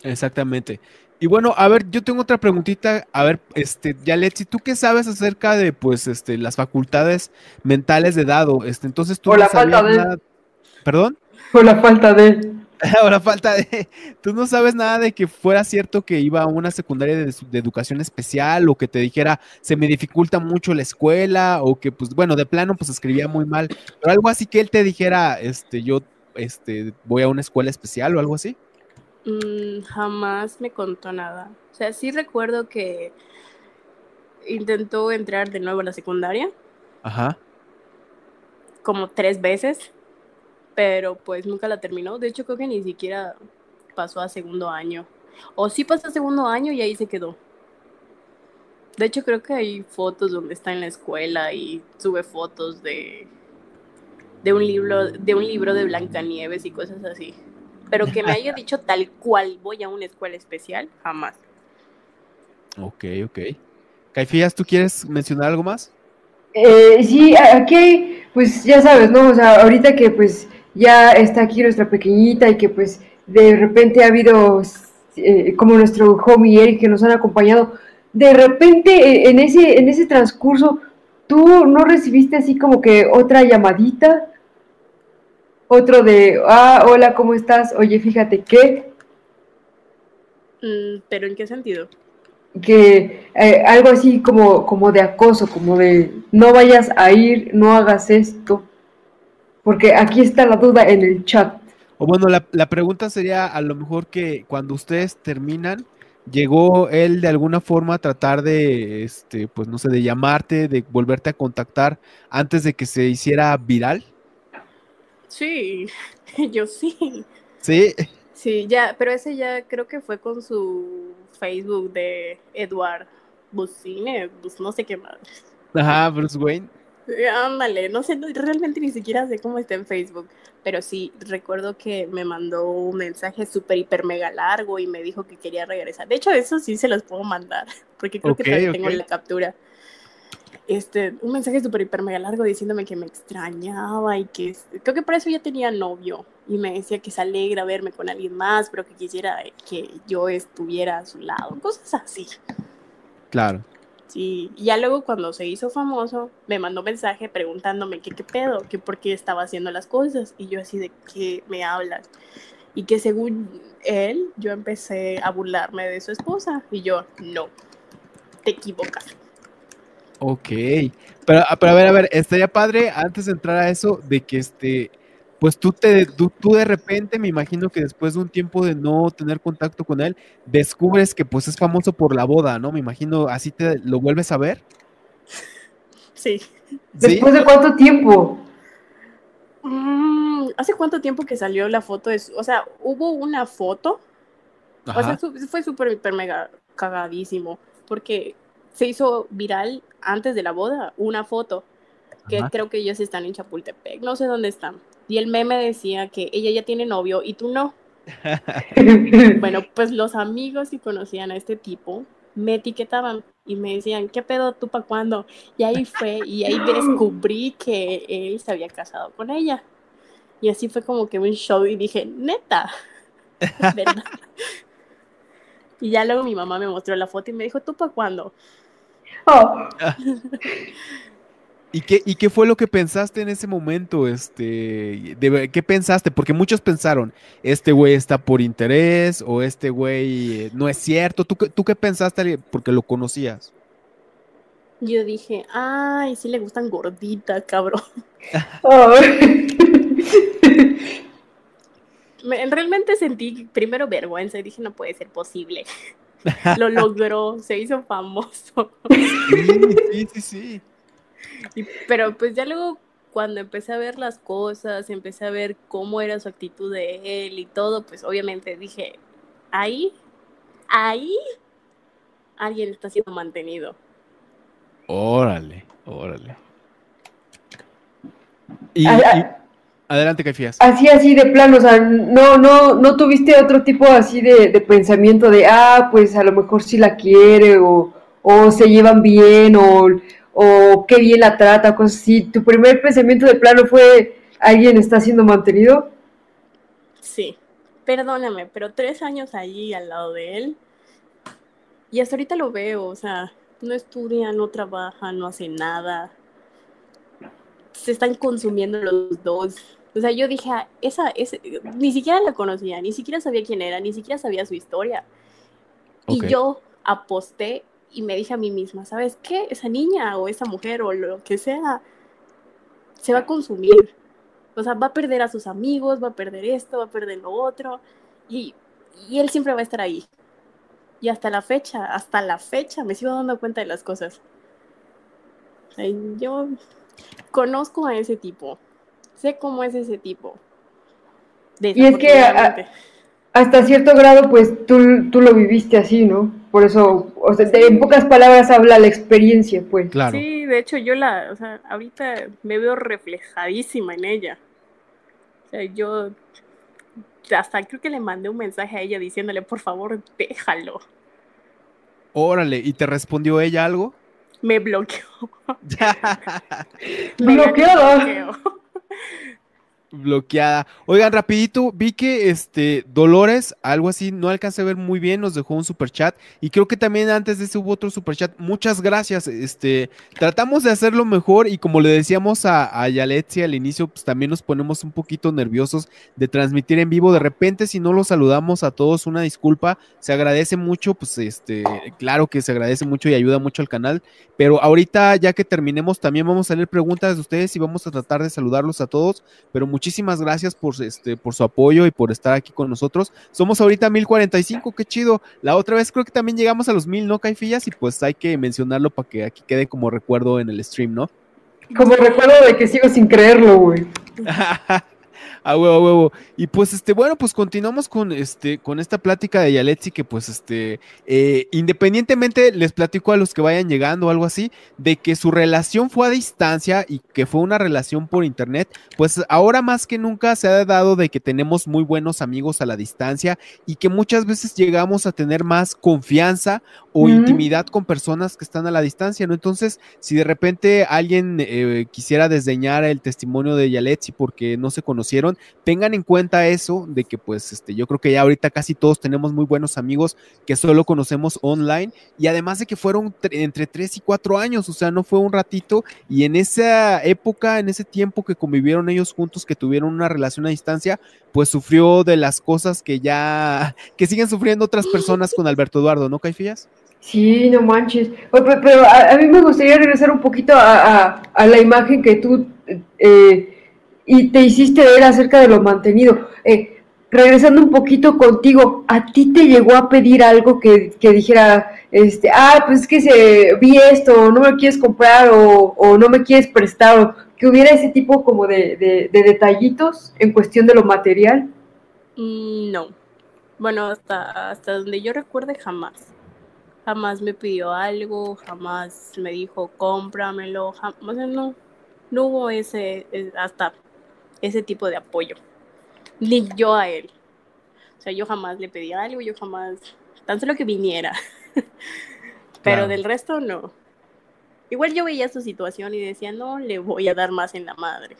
Exactamente. Y bueno, a ver, yo tengo otra preguntita. A ver, Yaletsi, ¿tú qué sabes acerca de, pues, las facultades mentales de Dado? Entonces tú
O
no
la falta
sabías
de,
nada, ¿perdón?
o la falta de.
Ahora falta de, tú no sabes nada de que fuera cierto que iba a una secundaria de educación especial o que te dijera, se me dificulta mucho la escuela o que, pues, bueno, de plano, pues escribía muy mal, pero algo así que él te dijera, yo, voy a una escuela especial o algo así.
Jamás me contó nada. O sea, sí recuerdo que intentó entrar de nuevo a la secundaria
Ajá.
como 3 veces, pero pues nunca la terminó. De hecho, creo que ni siquiera pasó a segundo año. O sí pasó a segundo año y ahí se quedó. De hecho, creo que hay fotos donde está en la escuela y sube fotos de un libro de Blancanieves y cosas así. Pero que me haya dicho tal cual voy a una escuela especial, jamás.
Ok, ok. Caifías, ¿tú quieres mencionar algo más?
Sí, aquí, pues ya sabes, ¿no? O sea, ahorita que pues ya está aquí nuestra pequeñita y que pues de repente ha habido como nuestro homie Eric que nos han acompañado, de repente en ese transcurso, ¿tú no recibiste así como que otra llamadita? Otro de, hola, ¿cómo estás? Oye, fíjate
¿Pero en qué sentido?
que algo así como de acoso, como de no vayas a ir, no hagas esto, porque aquí está la duda en el chat.
O bueno, la pregunta sería a lo mejor que cuando ustedes terminan, llegó él de alguna forma a tratar de, pues no sé, de llamarte, de volverte a contactar antes de que se hiciera viral.
Sí, yo sí.
Sí.
Sí, ya, pero ese ya creo que fue con su Facebook de Edward Bucine, pues no sé qué más.
Ajá, Bruce Wayne.
Ándale, no sé, realmente ni siquiera sé cómo está en Facebook, pero sí, recuerdo que me mandó un mensaje súper, hiper, mega largo y me dijo que quería regresar. De hecho, eso sí se los puedo mandar, porque creo que
Ok,
todavía
ok.
tengo la captura. Un mensaje súper, hiper, mega largo diciéndome que me extrañaba y que creo que por eso ya tenía novio y me decía que se alegra verme con alguien más, pero que quisiera que yo estuviera a su lado, cosas así.
Claro.
Sí, y ya luego cuando se hizo famoso, me mandó mensaje preguntándome qué pedo, que por qué estaba haciendo las cosas, y yo así de qué me hablan, y que según él, yo empecé a burlarme de su esposa, y yo, no, te equivocas.
Ok. Pero a ver, estaría padre antes de entrar a eso, de que pues tú de repente, me imagino que después de un tiempo de no tener contacto con él, descubres que pues es famoso por la boda, ¿no? Me imagino, así te lo vuelves a ver.
Sí.
¿Sí?
¿Después de cuánto tiempo?
¿Hace cuánto tiempo que salió la foto? O sea, hubo una foto, o sea,
Ajá.
fue súper, hiper, mega cagadísimo, porque se hizo viral antes de la boda una foto, que
Ajá.
creo que ellos están en Chapultepec, no sé dónde están. Y el meme decía que ella ya tiene novio y tú no. Bueno, pues los amigos que conocían a este tipo me etiquetaban y me decían, ¿qué pedo tú pa' cuándo? Y ahí fue, y ahí descubrí que él se había casado con ella. Y así fue como que un show y dije, neta, es verdad. Y ya luego mi mamá me mostró la foto y me dijo, ¿tú pa' cuándo?
Oh,
¿Y qué fue lo que pensaste en ese momento? ¿Qué pensaste? Porque muchos pensaron, este güey está por interés o este güey no es cierto. ¿Tú qué pensaste porque lo conocías?
Yo dije, ay, sí le gustan gorditas, cabrón.
oh.
Realmente sentí primero vergüenza y dije, no puede ser posible. Lo logró, se hizo famoso.
Sí, sí, sí, sí.
Pero pues ya luego cuando empecé a ver las cosas, empecé a ver cómo era su actitud de él y todo, pues obviamente dije, ahí alguien está siendo mantenido.
Órale, órale.
A-
Y
a-
adelante, Caifías.
Así de plano, o sea, no tuviste otro tipo así de pensamiento de, pues a lo mejor sí la quiere, o se llevan bien, o qué bien la trata, cosas así. ¿Tu primer pensamiento de plano fue, alguien está siendo mantenido?
Sí. perdóname, pero 3 años allí al lado de él, y hasta ahorita lo veo, o sea, no estudia, no trabaja, no hace nada, se están consumiendo los dos. O sea, yo dije, ni siquiera la conocía, ni siquiera sabía quién era, ni siquiera sabía su historia.
Ok.
Y yo aposté y me dije a mí misma, ¿sabes qué? Esa niña o esa mujer o lo que sea se va a consumir. O sea, va a perder a sus amigos, va a perder esto, va a perder lo otro. Y, y él siempre va a estar ahí. Y hasta la fecha, me sigo dando cuenta de las cosas. O sea, yo conozco a ese tipo. Sé cómo es ese tipo.
Y es que
Desafortunadamente.
hasta cierto grado, pues tú lo viviste así, ¿no? Por eso, o sea, en
Sí,
pocas palabras habla la experiencia, pues.
Claro.
sí, de hecho o sea, ahorita me veo reflejadísima en ella. O sea, yo hasta creo que le mandé un mensaje a ella diciéndole, por favor, déjalo.
Órale, ¿y te respondió ella algo?
Me bloqueó. Me ganó el
Bloqueada.
bloqueo.
Bloqueada. Oigan, rapidito, vi que Dolores, algo así, no alcancé a ver muy bien, nos dejó un super chat y creo que también antes de ese hubo otro super chat. Muchas gracias. Tratamos de hacerlo mejor y como le decíamos a Yaletzi al inicio, pues también nos ponemos un poquito nerviosos de transmitir en vivo. De repente, si no los saludamos a todos, una disculpa, se agradece mucho, pues claro que se agradece mucho y ayuda mucho al canal, pero ahorita ya que terminemos también vamos a leer preguntas de ustedes y vamos a tratar de saludarlos a todos, pero muchísimas gracias por su apoyo y por estar aquí con nosotros. Somos ahorita 1045, qué chido. La otra vez creo que también llegamos a los 1000, ¿no, Caifillas? Y pues hay que mencionarlo para que aquí quede como recuerdo en el stream, ¿no?
Como recuerdo de que sigo sin creerlo, güey.
A huevo, a huevo. Y pues bueno, pues continuamos con esta plática de Yaletzi que pues independientemente les platico a los que vayan llegando o algo así, de que su relación fue a distancia y que fue una relación por internet, pues ahora más que nunca se ha dado de que tenemos muy buenos amigos a la distancia y que muchas veces llegamos a tener más confianza o intimidad con personas que están a la distancia, ¿no? Entonces, si de repente alguien quisiera desdeñar el testimonio de Yaletzi porque no se conocieron, tengan en cuenta eso, de que pues yo creo que ya ahorita casi todos tenemos muy buenos amigos que solo conocemos online y además de que fueron entre 3 y 4 años, o sea, no fue un ratito y en esa época, en ese tiempo que convivieron ellos juntos, que tuvieron una relación a distancia, pues sufrió de las cosas que siguen sufriendo otras personas con Alberto Eduardo, ¿no, Caifías?
Sí, no manches. Pero a mí me gustaría regresar un poquito a la imagen que tú y te hiciste ver acerca de lo mantenido. Regresando un poquito contigo, ¿a ti te llegó a pedir algo que dijera, pues es que vi esto, no me lo quieres comprar o no me quieres prestar, o que hubiera ese tipo como de detallitos en cuestión de lo material?
No. Bueno, hasta donde yo recuerde, jamás. Jamás me pidió algo, jamás me dijo cómpramelo, o sea, no hubo hasta ese tipo de apoyo, ni yo a él. O sea, yo jamás le pedí algo, yo jamás, tan solo que viniera, pero
Claro.
del resto no. Igual yo veía su situación y decía, no le voy a dar más en la madre.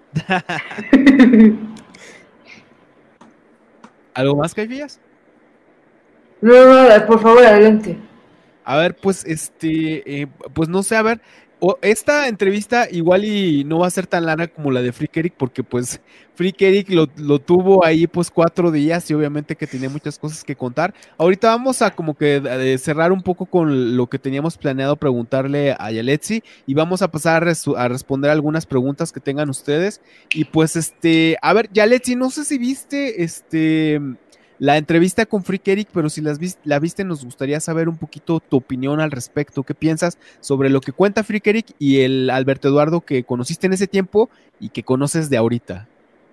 ¿Algo más, Caifías?
No, no, por favor, adelante.
A ver, pues, pues no sé, a ver, esta entrevista igual y no va a ser tan larga como la de Freak Eric, porque pues Freak Eric lo tuvo ahí pues 4 días y obviamente que tenía muchas cosas que contar. Ahorita vamos a como que cerrar un poco con lo que teníamos planeado preguntarle a Yaletzi y vamos a pasar a responder algunas preguntas que tengan ustedes. Y pues, a ver, Yaletzi, no sé si viste, la entrevista con Freak Eric, pero si la viste, nos gustaría saber un poquito tu opinión al respecto. ¿Qué piensas sobre lo que cuenta Freak Eric y el Alberto Eduardo que conociste en ese tiempo y que conoces de ahorita?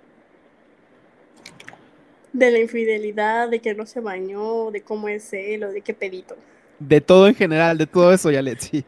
De la infidelidad, de que no se bañó, de cómo es él o de qué pedito.
De todo en general, de todo eso, Yaletzi.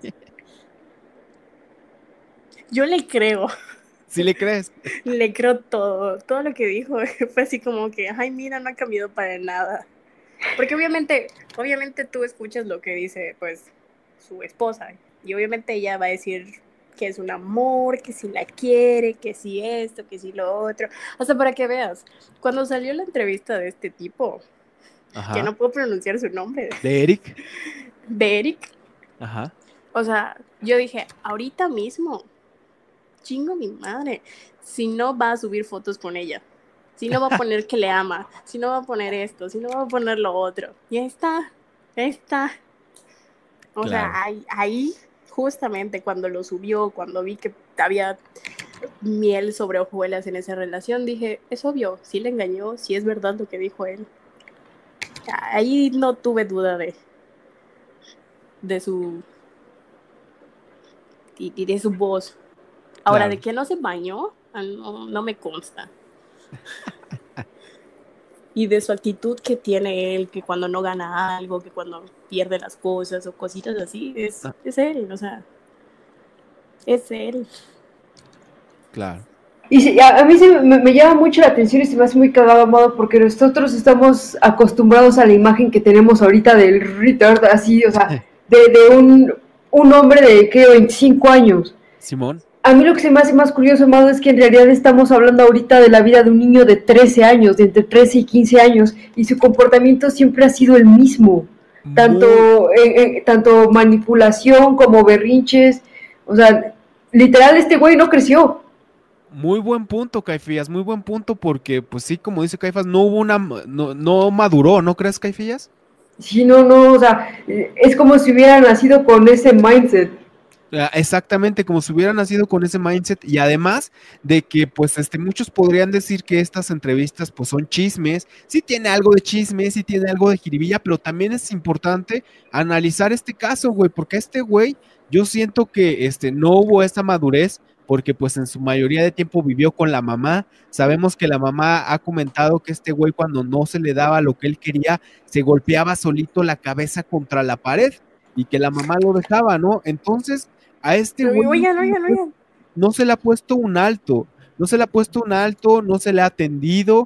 Yo le creo.
¿Sí le crees?
Le creo todo lo que dijo fue así como que, ay, mira, no ha cambiado para nada. Porque obviamente tú escuchas lo que dice, pues, su esposa, y obviamente ella va a decir que es un amor, que si la quiere, que si esto, que si lo otro. O sea, para que veas, cuando salió la entrevista de este tipo, que no puedo pronunciar su nombre,
¿De Eric?
de Eric,
Ajá.
o sea, yo dije, ahorita mismo, chingo mi madre, si no va a subir fotos con ella, si no va a poner que le ama, si no va a poner esto, si no va a poner lo otro. Y ahí está. O
Claro.
sea, ahí justamente cuando lo subió, cuando vi que había miel sobre hojuelas en esa relación, dije, es obvio, sí le engañó, sí es verdad lo que dijo él. Ahí no tuve duda de su y de su voz. Ahora,
Claro.
de que no se bañó, no me consta. Y de su actitud que tiene él, que cuando no gana algo, que cuando pierde las cosas o cositas así, es él, o sea, es él.
Claro.
Y sí, a mí me llama mucho la atención y se me hace muy cagado, Amado, porque nosotros estamos acostumbrados a la imagen que tenemos ahorita del retard, así, o sea, de un hombre de, ¿qué? 25 años.
Simón.
A mí lo que se me hace más curioso, Amado, es que en realidad estamos hablando ahorita de la vida de un niño de 13 años, de entre 13 y 15 años, y su comportamiento siempre ha sido el mismo. Tanto manipulación como berrinches, o sea, literal este güey no creció.
Muy buen punto, Caifías, muy buen punto, porque, pues sí, como dice Caifás, no maduró, ¿no crees, Caifías?
Sí, no, o sea, es como si hubiera nacido con ese mindset.
Exactamente, como si hubiera nacido con ese mindset, y además de que, pues, muchos podrían decir que estas entrevistas, pues, son chismes, sí tiene algo de chisme, sí tiene algo de jiribilla, pero también es importante analizar este caso, güey, porque güey, yo siento que, no hubo esa madurez, porque, pues, en su mayoría de tiempo vivió con la mamá. Sabemos que la mamá ha comentado que este güey, cuando no se le daba lo que él quería, se golpeaba solito la cabeza contra la pared, y que la mamá lo dejaba, ¿no? Entonces, a este güey
Oigan.
no se le ha puesto un alto, no se le ha puesto un alto, no se le ha atendido,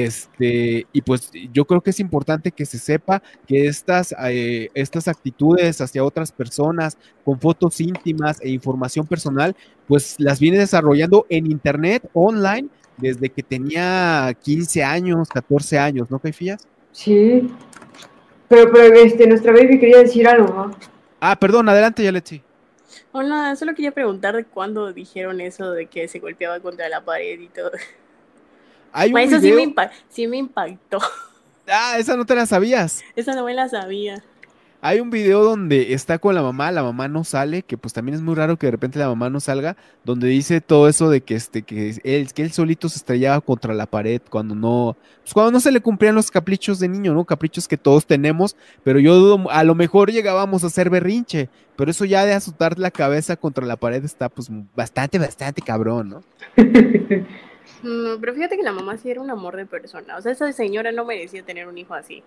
y pues yo creo que es importante que se sepa que estas actitudes hacia otras personas con fotos íntimas e información personal, pues las viene desarrollando en internet, online, desde que tenía 15 años, 14 años, ¿no, Caifías?
Sí, pero nuestra baby quería decir algo, ¿no?
Perdón, adelante, Yaletsi.
Hola, solo quería preguntar de cuándo dijeron eso de que se golpeaba contra la pared y todo.
Hay un
Eso
video...
sí me impactó.
Esa no te la sabías.
Esa no me la sabía.
Hay un video donde está con la mamá no sale, que pues también es muy raro que de repente la mamá no salga, donde dice todo eso de que él solito se estrellaba contra la pared cuando no se le cumplían los caprichos de niño, ¿no? Caprichos que todos tenemos, pero yo dudo, a lo mejor llegábamos a hacer berrinche, pero eso ya de azotar la cabeza contra la pared está pues bastante cabrón, ¿no?
No, pero fíjate que la mamá sí era un amor de persona. O sea, esa señora no merecía tener un hijo así.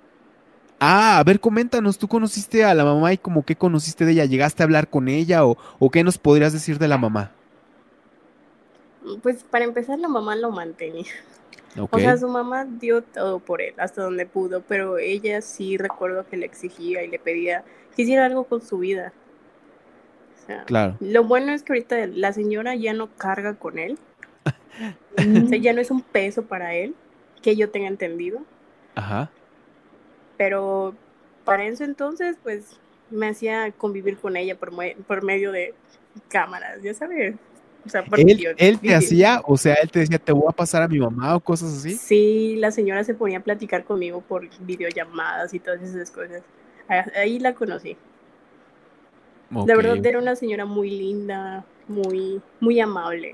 A ver, coméntanos, ¿tú conociste a la mamá y como qué conociste de ella? ¿Llegaste a hablar con ella o qué nos podrías decir de la mamá?
Pues para empezar, la mamá lo mantenía.
Ok.
O sea, su mamá dio todo por él, hasta donde pudo, pero ella sí recuerdo que le exigía y le pedía que hiciera algo con su vida. O sea,
claro.
Lo bueno es que ahorita la señora ya no carga con él. O sea, ya no es un peso para él, que yo tenga entendido.
Ajá.
Pero para ese entonces, pues, me hacía convivir con ella por medio de cámaras, ya sabes. O sea, por
¿Él te hacía? O sea, él te decía, te voy a pasar a mi mamá o cosas así.
Sí, la señora se ponía a platicar conmigo por videollamadas y todas esas cosas. Ahí la conocí.
Okay.
De verdad era una señora muy linda, muy amable.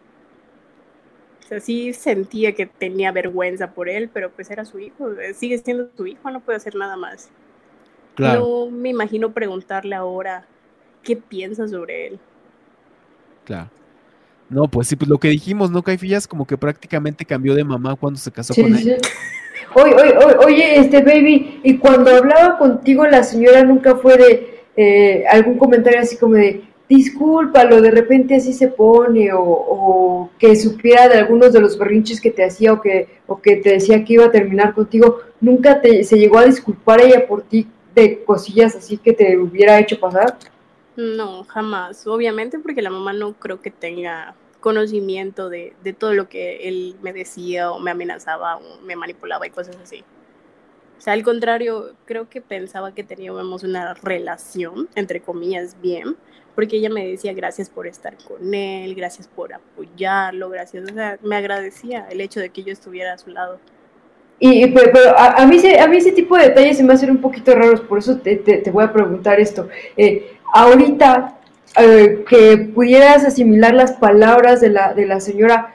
O sea, sí sentía que tenía vergüenza por él, pero pues era su hijo, sigue siendo su hijo, no puede hacer nada más.
Claro.
No me imagino preguntarle ahora qué piensa sobre él.
Claro. No, pues sí, pues lo que dijimos, ¿no, Caifillas? Como que prácticamente cambió de mamá cuando se casó con ella.
Oye, baby, y cuando hablaba contigo la señora nunca fue de algún comentario así como de discúlpalo, de repente así se pone, o que supiera de algunos de los berrinches que te hacía, o que te decía que iba a terminar contigo, nunca se llegó a disculpar ella por ti de cosillas así que te hubiera hecho pasar.
No, jamás. Obviamente porque la mamá no creo que tenga conocimiento de todo lo que él me decía o me amenazaba o me manipulaba y cosas así. O sea, al contrario, creo que pensaba que teníamos una relación, entre comillas, bien, porque ella me decía gracias por estar con él, gracias por apoyarlo, gracias, o sea, me agradecía el hecho de que yo estuviera a su lado.
Pero a mí ese tipo de detalles se me hacen un poquito raros, por eso te voy a preguntar esto. Ahorita, que pudieras asimilar las palabras de la señora,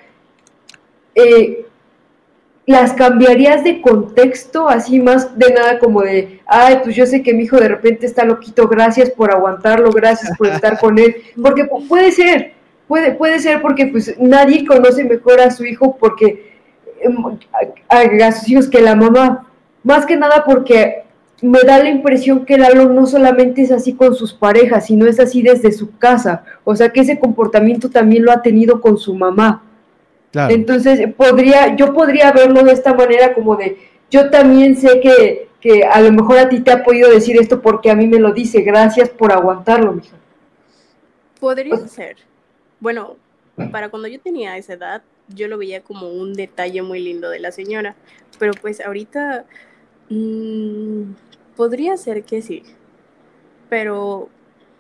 ¿las cambiarías de contexto? Así más de nada como de, ay, pues yo sé que mi hijo de repente está loquito, gracias por aguantarlo, gracias por estar con él, porque puede ser porque pues nadie conoce mejor a su hijo porque a sus hijos que la mamá, más que nada porque me da la impresión que Lalo no solamente es así con sus parejas, sino es así desde su casa, o sea que ese comportamiento también lo ha tenido con su mamá. Claro. Entonces yo podría verlo de esta manera como de, yo también sé que a lo mejor a ti te ha podido decir esto porque a mí me lo dice, gracias por aguantarlo, mija.
Podría ser. Bueno, para cuando yo tenía esa edad, yo lo veía como un detalle muy lindo de la señora, pero pues ahorita podría ser que sí, pero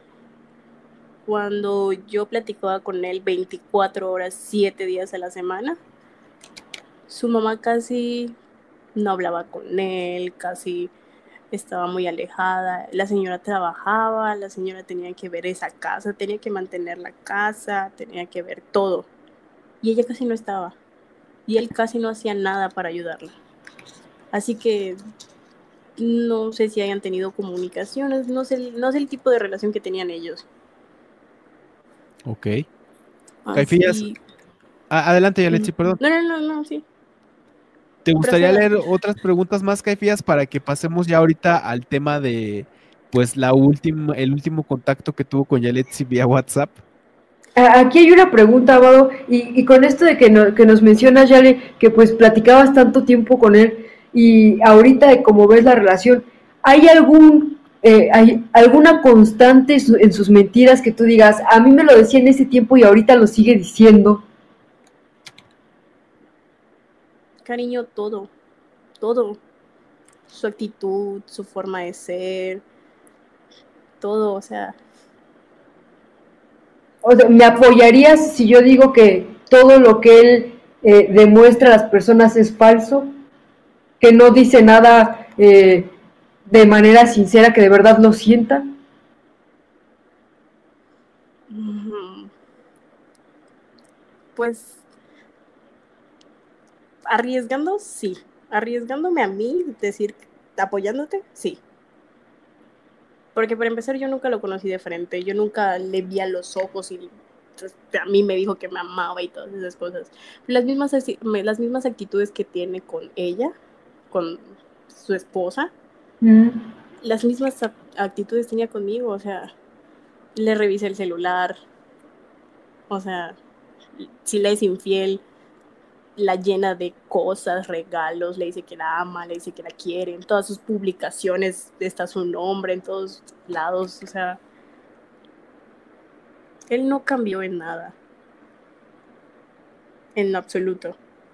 cuando yo platicaba con él 24 horas, 7 días a la semana, su mamá casi no hablaba con él, casi estaba muy alejada, la señora trabajaba, la señora tenía que ver esa casa, tenía que mantener la casa, tenía que ver todo, y ella casi no estaba, y él casi no hacía nada para ayudarla, así que no sé si hayan tenido comunicaciones, no sé el tipo de relación que tenían ellos.
Ok. Caifías, adelante, Yaletsi, perdón.
No, sí.
¿Te gustaría leer otras preguntas más, Caifías, para que pasemos ya ahorita al tema de, pues, el último contacto que tuvo con Yaletsi vía WhatsApp?
Aquí hay una pregunta, Amado, y con esto de que nos mencionas, Yale, que pues platicabas tanto tiempo con él, y ahorita de cómo ves la relación, ¿hay alguna constante en sus mentiras que tú digas, a mí me lo decía en ese tiempo y ahorita lo sigue diciendo?
Cariño, todo. Su actitud, su forma de ser, todo, o sea,
¿me apoyarías si yo digo que todo lo que él demuestra a las personas es falso? Que no dice nada de manera sincera, que de verdad lo sienta.
Pues arriesgando, sí. Arriesgándome a mí, decir, apoyándote, sí. Porque para empezar yo nunca lo conocí de frente, yo nunca le vi a los ojos y a mí me dijo que me amaba y todas esas cosas. Las mismas actitudes que tiene con ella, con su esposa, las mismas actitudes tenía conmigo, o sea, le revisé el celular, o sea, si le es infiel, la llena de cosas, regalos, le dice que la ama, le dice que la quiere, en todas sus publicaciones está su nombre, en todos lados, o sea, él no cambió en nada, en lo absoluto.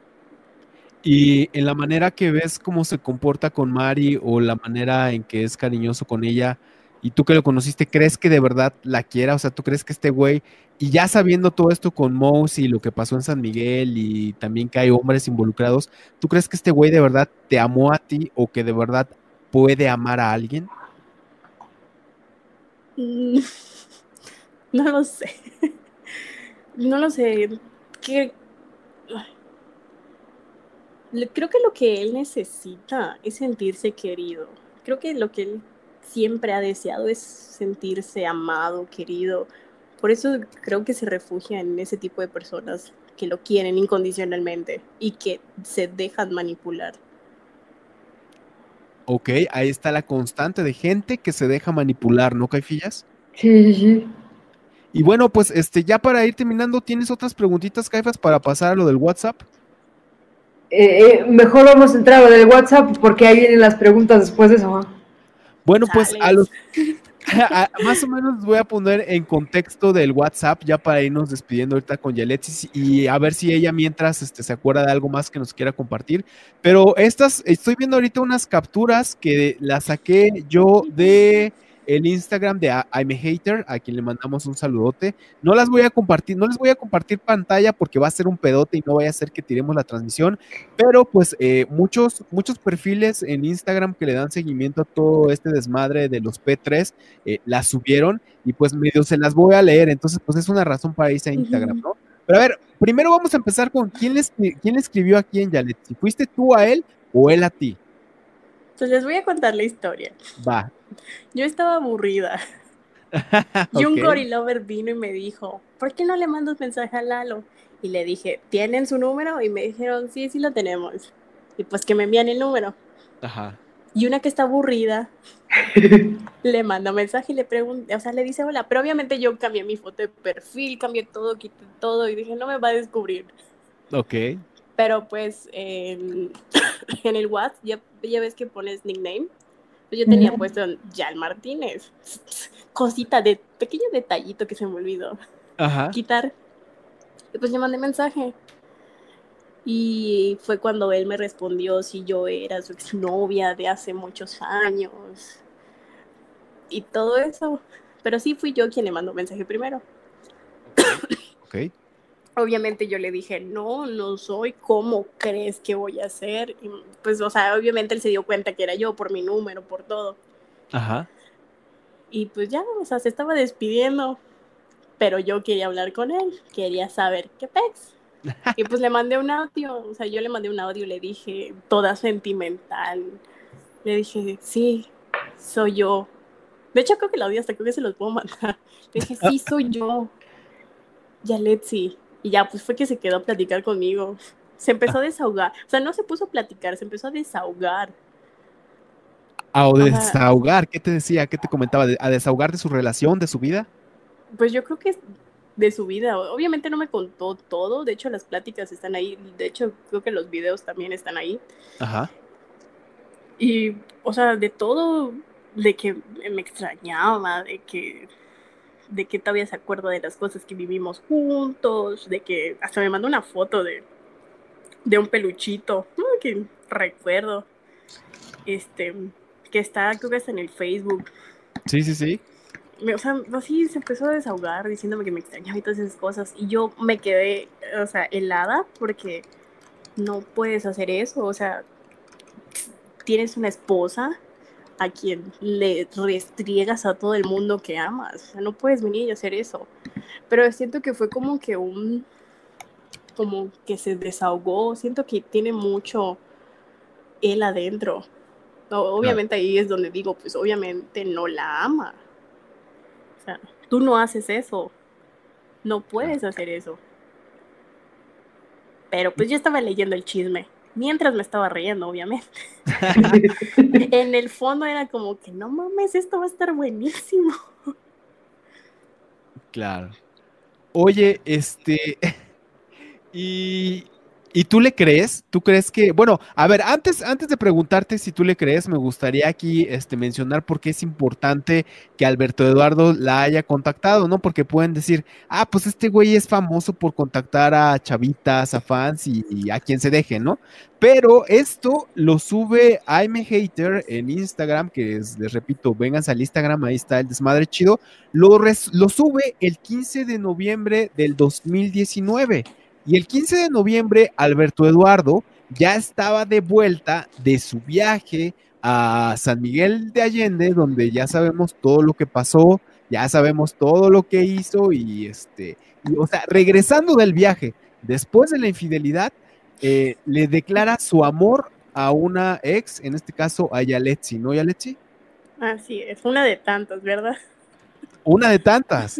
Y en la manera que ves cómo se comporta con Mari o la manera en que es cariñoso con ella, y tú que lo conociste, ¿crees que de verdad la quiera? O sea, ¿tú crees que este güey, y ya sabiendo todo esto con Mouse y lo que pasó en San Miguel y también que hay hombres involucrados, ¿tú crees que este güey de verdad te amó a ti o que de verdad puede amar a alguien?
No lo sé. No lo sé. Creo que lo que él necesita es sentirse querido. Creo que lo que él siempre ha deseado es sentirse amado, querido. Por eso creo que se refugia en ese tipo de personas que lo quieren incondicionalmente y que se dejan manipular.
Ok, ahí está la constante de gente que se deja manipular, ¿no, Caifillas?
Sí.
Y bueno, pues ya para ir terminando, ¿tienes otras preguntitas, Caifas, para pasar a lo del WhatsApp?
Mejor vamos a entrar a lo del WhatsApp porque ahí vienen las preguntas después de eso.
Bueno, pues
Chales.
más o menos voy a poner en contexto del WhatsApp ya para irnos despidiendo ahorita con Yalitzi y a ver si ella mientras se acuerda de algo más que nos quiera compartir. Pero estoy viendo ahorita unas capturas que las saqué yo de el Instagram de I'm a Hater, a quien le mandamos un saludote. No las voy a compartir, no les voy a compartir pantalla porque va a ser un pedote y no vaya a ser que tiremos la transmisión, pero pues muchos perfiles en Instagram que le dan seguimiento a todo este desmadre de los P3 las subieron y pues medio se las voy a leer, entonces pues es una razón para irse a Instagram, ¿no? Pero a ver, primero vamos a empezar con quién le escribió aquí en Yalet, si fuiste tú a él o él a ti.
Pues les voy a contar la historia.
Va.
Yo estaba aburrida. Y un gorilover vino y me dijo, ¿por qué no le mandas mensaje a Lalo? Y le dije, ¿tienen su número? Y me dijeron, sí, sí lo tenemos. Y pues que me envían el número.
Ajá.
Y una que está aburrida le manda mensaje y le pregunta, o sea, le dice hola. Pero obviamente yo cambié mi foto de perfil, cambié todo, quité todo y dije, no me va a descubrir.
Ok.
Pero pues en el WhatsApp ya ves que pones nickname. Pues yo tenía puesto Yal Martínez. Cosita de pequeño detallito que se me olvidó quitar. Y pues le mandé mensaje. Y fue cuando él me respondió si yo era su exnovia de hace muchos años. Y todo eso. Pero sí fui yo quien le mandó mensaje primero.
Ok.
Obviamente yo le dije, no soy, ¿cómo crees que voy a hacer? Y pues, o sea, obviamente él se dio cuenta que era yo por mi número, por todo.
Ajá.
Y pues ya, o sea, se estaba despidiendo, pero yo quería hablar con él, quería saber qué pex. Y pues le mandé un audio, o sea, yo le mandé un audio y le dije, toda sentimental. Le dije, sí, soy yo. De hecho, creo que el audio hasta creo que se los puedo mandar. Le dije, sí, soy yo. Yaletzi. Y ya, pues fue que se quedó a platicar conmigo. Se empezó a desahogar. O sea, no se puso a platicar, se empezó a desahogar.
A desahogar, ¿qué te decía? ¿Qué te comentaba? ¿A desahogar de su relación, de su vida?
Pues yo creo que es de su vida. Obviamente no me contó todo. De hecho, las pláticas están ahí. De hecho, creo que los videos también están ahí.
Ajá.
Y, o sea, de todo, de que me extrañaba, de que todavía se acuerda de las cosas que vivimos juntos, de que hasta me mandó una foto de un peluchito, que recuerdo, que está, creo que está en el Facebook.
Sí.
O sea, así se empezó a desahogar diciéndome que me extrañaba y todas esas cosas, y yo me quedé, o sea, helada, porque no puedes hacer eso, o sea, tienes una esposa a quien le restriegas a todo el mundo que amas, o sea, no puedes venir y hacer eso. Pero siento que fue como que como que se desahogó, siento que tiene mucho él adentro. Obviamente ahí es donde digo, pues obviamente no la ama. O sea, tú no haces eso, no puedes hacer eso. Pero pues yo estaba leyendo el chisme, mientras me estaba riendo, obviamente. En el fondo era como que, no mames, esto va a estar buenísimo.
Claro. Oye, ¿y tú le crees? ¿Tú crees que, bueno, a ver, antes de preguntarte si tú le crees, me gustaría aquí mencionar por qué es importante que Alberto Eduardo la haya contactado, ¿no? Porque pueden decir, pues este güey es famoso por contactar a chavitas, a fans y a quien se deje, ¿no? Pero esto lo sube I'm a Hater en Instagram, que es, les repito, vénganse al Instagram, ahí está el desmadre chido, lo sube el 15 de noviembre del 2019. Y el 15 de noviembre, Alberto Eduardo ya estaba de vuelta de su viaje a San Miguel de Allende, donde ya sabemos todo lo que pasó, ya sabemos todo lo que hizo y o sea, regresando del viaje, después de la infidelidad, le declara su amor a una ex, en este caso a Yaletzi, ¿no, Yaletzi?
Así es, una de tantas, ¿verdad?
Una de tantas.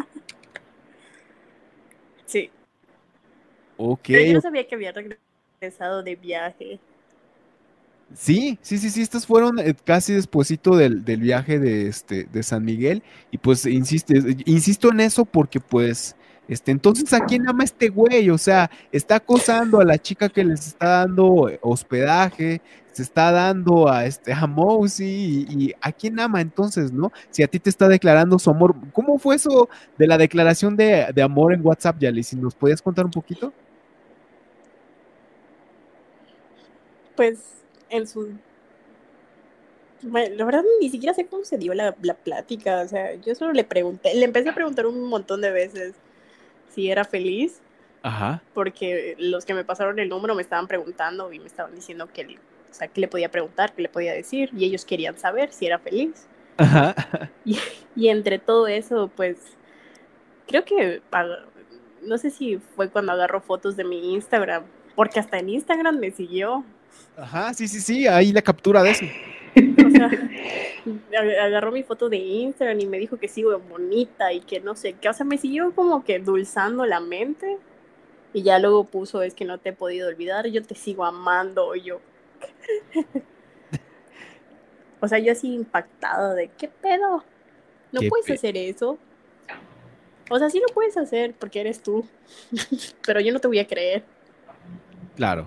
Sí.
Ok.
Pero yo no sabía que había regresado de viaje.
Sí, estos fueron casi despuesito del viaje de San Miguel y pues insisto en eso porque pues Entonces, ¿a quién ama este güey? O sea, está acosando a la chica que les está dando hospedaje, se está dando a Mousy, y ¿a quién ama entonces, no? Si a ti te está declarando su amor, ¿cómo fue eso de la declaración de amor en WhatsApp, Yali? Si nos podías contar un poquito.
Pues en su... Bueno, la verdad ni siquiera sé cómo se dio la plática, o sea, yo solo le pregunté, le empecé a preguntar un montón de veces si era feliz,
Ajá,
porque los que me pasaron el número me estaban preguntando y me estaban diciendo o sea, qué le podía preguntar, qué le podía decir, y ellos querían saber si era feliz.
ajá.
Y, y entre todo eso, pues, creo que, no sé si fue cuando agarró fotos de mi Instagram, porque hasta en Instagram me siguió.
Ajá, sí, sí, sí, ahí la captura de eso.
O sea, agarró mi foto de Instagram y me dijo que sigo bonita y que no sé qué. O sea, me siguió como que dulzando la mente. Y ya luego puso, es que no te he podido olvidar, yo te sigo amando. Y yo, o sea, yo así impactada de, ¿qué pedo? No
Qué
puedes hacer eso. O sea, sí lo puedes hacer porque eres tú. Pero yo no te voy a creer.
claro.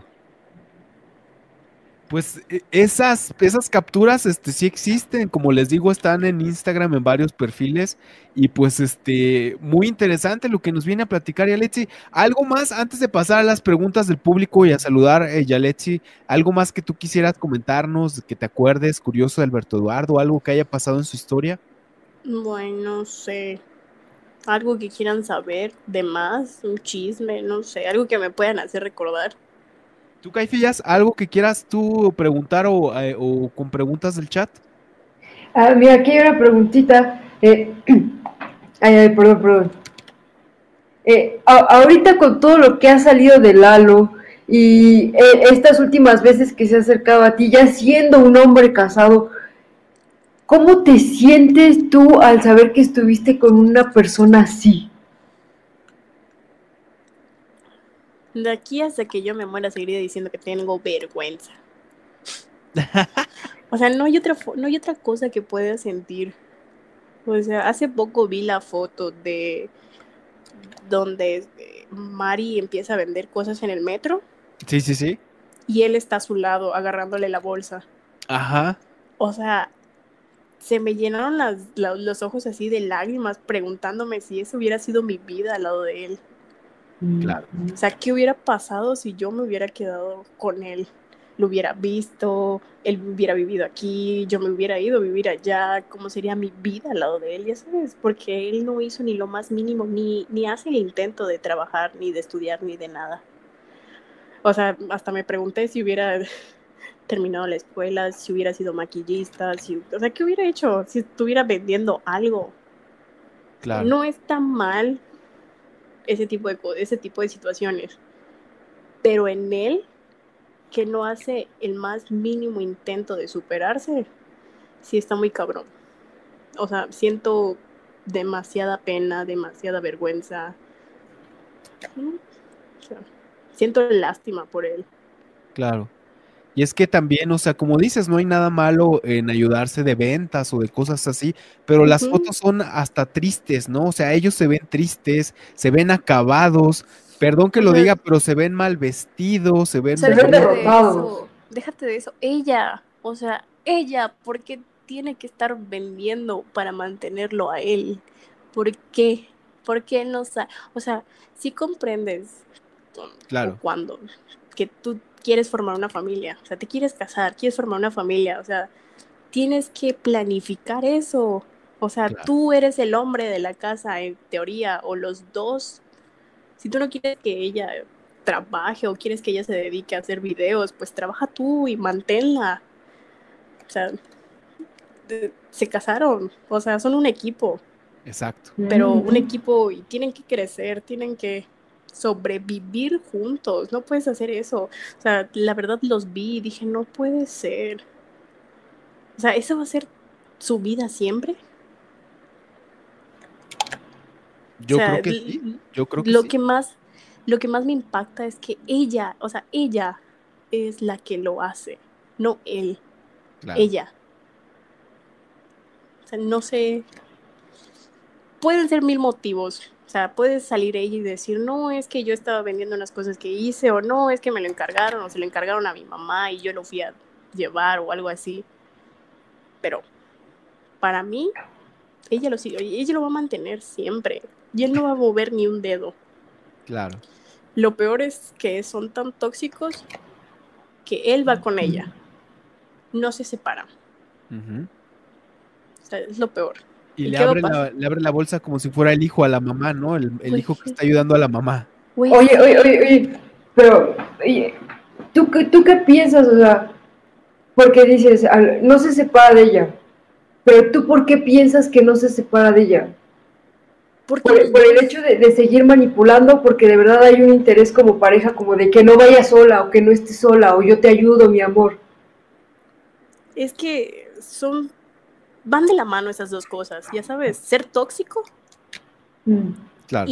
Pues esas capturas sí existen, como les digo, están en Instagram en varios perfiles y pues muy interesante lo que nos viene a platicar Yaletsi. ¿Algo más antes de pasar a las preguntas del público y a saludar, Yaletsi? ¿Algo más que tú quisieras comentarnos, que te acuerdes, curioso de Alberto Eduardo, algo que haya pasado en su historia?
Bueno, no sé. Algo que quieran saber de más, un chisme, no sé. Algo que me puedan hacer recordar.
¿Tú, Caifillas, algo que quieras tú preguntar o con preguntas del chat?
Mira, aquí hay una preguntita. Ay, perdón. Ahorita con todo lo que ha salido de Lalo y estas últimas veces que se ha acercado a ti, ya siendo un hombre casado, ¿cómo te sientes tú al saber que estuviste con una persona así?
De aquí hasta que yo me muera seguiré diciendo que tengo vergüenza. O sea, no hay otra cosa que pueda sentir. O sea, hace poco vi la foto de donde Mari empieza a vender cosas en el metro
Sí, sí, sí.
y él está a su lado agarrándole la bolsa.
Ajá,
O sea, se me llenaron los ojos así de lágrimas preguntándome si eso hubiera sido mi vida al lado de él.
claro.
O sea, ¿qué hubiera pasado si yo me hubiera quedado con él? Lo hubiera visto, él hubiera vivido aquí, yo me hubiera ido a vivir allá, ¿cómo sería mi vida al lado de él? Ya sabes, porque él no hizo ni lo más mínimo, ni hace el intento de trabajar, ni de estudiar, ni de nada. O sea, hasta me pregunté si hubiera terminado la escuela, si hubiera sido maquillista, o sea, ¿qué hubiera hecho si estuviera vendiendo algo?
Claro,
No está mal ese tipo de situaciones, pero en él, que no hace el más mínimo intento de superarse, sí está muy cabrón. O sea, siento demasiada pena, demasiada vergüenza. O sea, siento lástima por él.
claro. Y es que también, o sea, como dices, no hay nada malo en ayudarse de ventas o de cosas así, pero las
Uh-huh.
fotos son hasta tristes, ¿no? O sea, ellos se ven tristes, se ven acabados, perdón que
O
lo
sea,
diga, pero se ven mal vestidos, se ven
Se ven
muy...
derrotados.
déjate de eso, ella, o sea, ella, ¿por qué tiene que estar vendiendo para mantenerlo a él? ¿Por qué? ¿Por qué no sabe? O sea, si comprendes o
Claro,
cuando que tú quieres formar una familia, o sea, te quieres casar, quieres formar una familia, o sea, tienes que planificar eso. O sea,
claro,
tú eres el hombre de la casa en teoría, o los dos. Si tú no quieres que ella trabaje o quieres que ella se dedique a hacer videos, pues trabaja tú y manténla. O sea, se casaron, o sea, son un equipo,
exacto.
pero un equipo y tienen que crecer, tienen que sobrevivir juntos, no puedes hacer eso. O sea, la verdad los vi y dije, no puede ser. O sea, ¿eso va a ser su vida siempre? O
Yo creo
sea,
que sí, yo creo que
lo
sí.
que más, lo que más me impacta es que ella, o sea, ella es la que lo hace, no él,
Claro,
ella. O sea, no sé, pueden ser mil motivos, O sea, puede salir ella y decir, no, es que yo estaba vendiendo unas cosas que hice, o no, es que me lo encargaron, o se lo encargaron a mi mamá y yo lo fui a llevar o algo así. Pero para mí, ella lo va a mantener siempre y él no va a mover ni un dedo.
Claro.
Lo peor es que son tan tóxicos que él va con ella. No se separan.
Uh-huh.
O sea, es lo peor.
Y le abre la bolsa como si fuera el hijo a la mamá, ¿no? El hijo que está ayudando a la mamá.
Oye, pero ¿tú qué piensas? O sea, porque dices, no se separa de ella, pero ¿tú por qué piensas que no se separa de ella? Por el hecho de seguir manipulando, porque de verdad hay un interés como pareja, como de que no vaya sola, o que no esté sola, o yo te ayudo, mi amor.
Es que van de la mano esas dos cosas, ya sabes, ser tóxico
claro.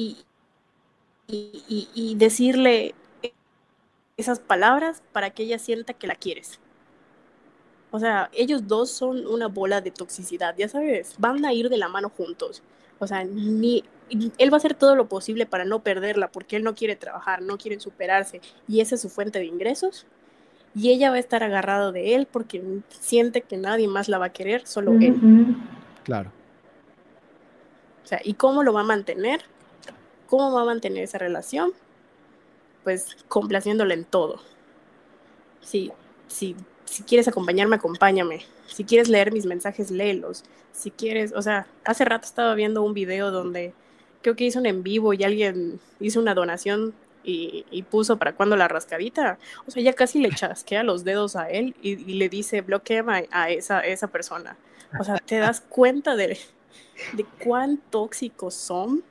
y decirle esas palabras para que ella sienta que la quieres. O sea, ellos dos son una bola de toxicidad, ya sabes, van a ir de la mano juntos. O sea, él va a hacer todo lo posible para no perderla, porque él no quiere trabajar, no quiere superarse, y esa es su fuente de ingresos. Y ella va a estar agarrado de él porque siente que nadie más la va a querer, solo él.
Claro.
O sea, ¿y cómo lo va a mantener? ¿Cómo va a mantener esa relación? Pues complaciéndole en todo. Si quieres acompañarme, acompáñame. Si quieres leer mis mensajes, léelos. Si quieres, o sea, hace rato estaba viendo un video donde creo que hizo un en vivo y alguien hizo una donación y puso para cuando la rascadita. O sea, ya casi le chasquea los dedos a él y le dice, bloquea a esa persona. O sea, ¿te das cuenta de cuán tóxicos son?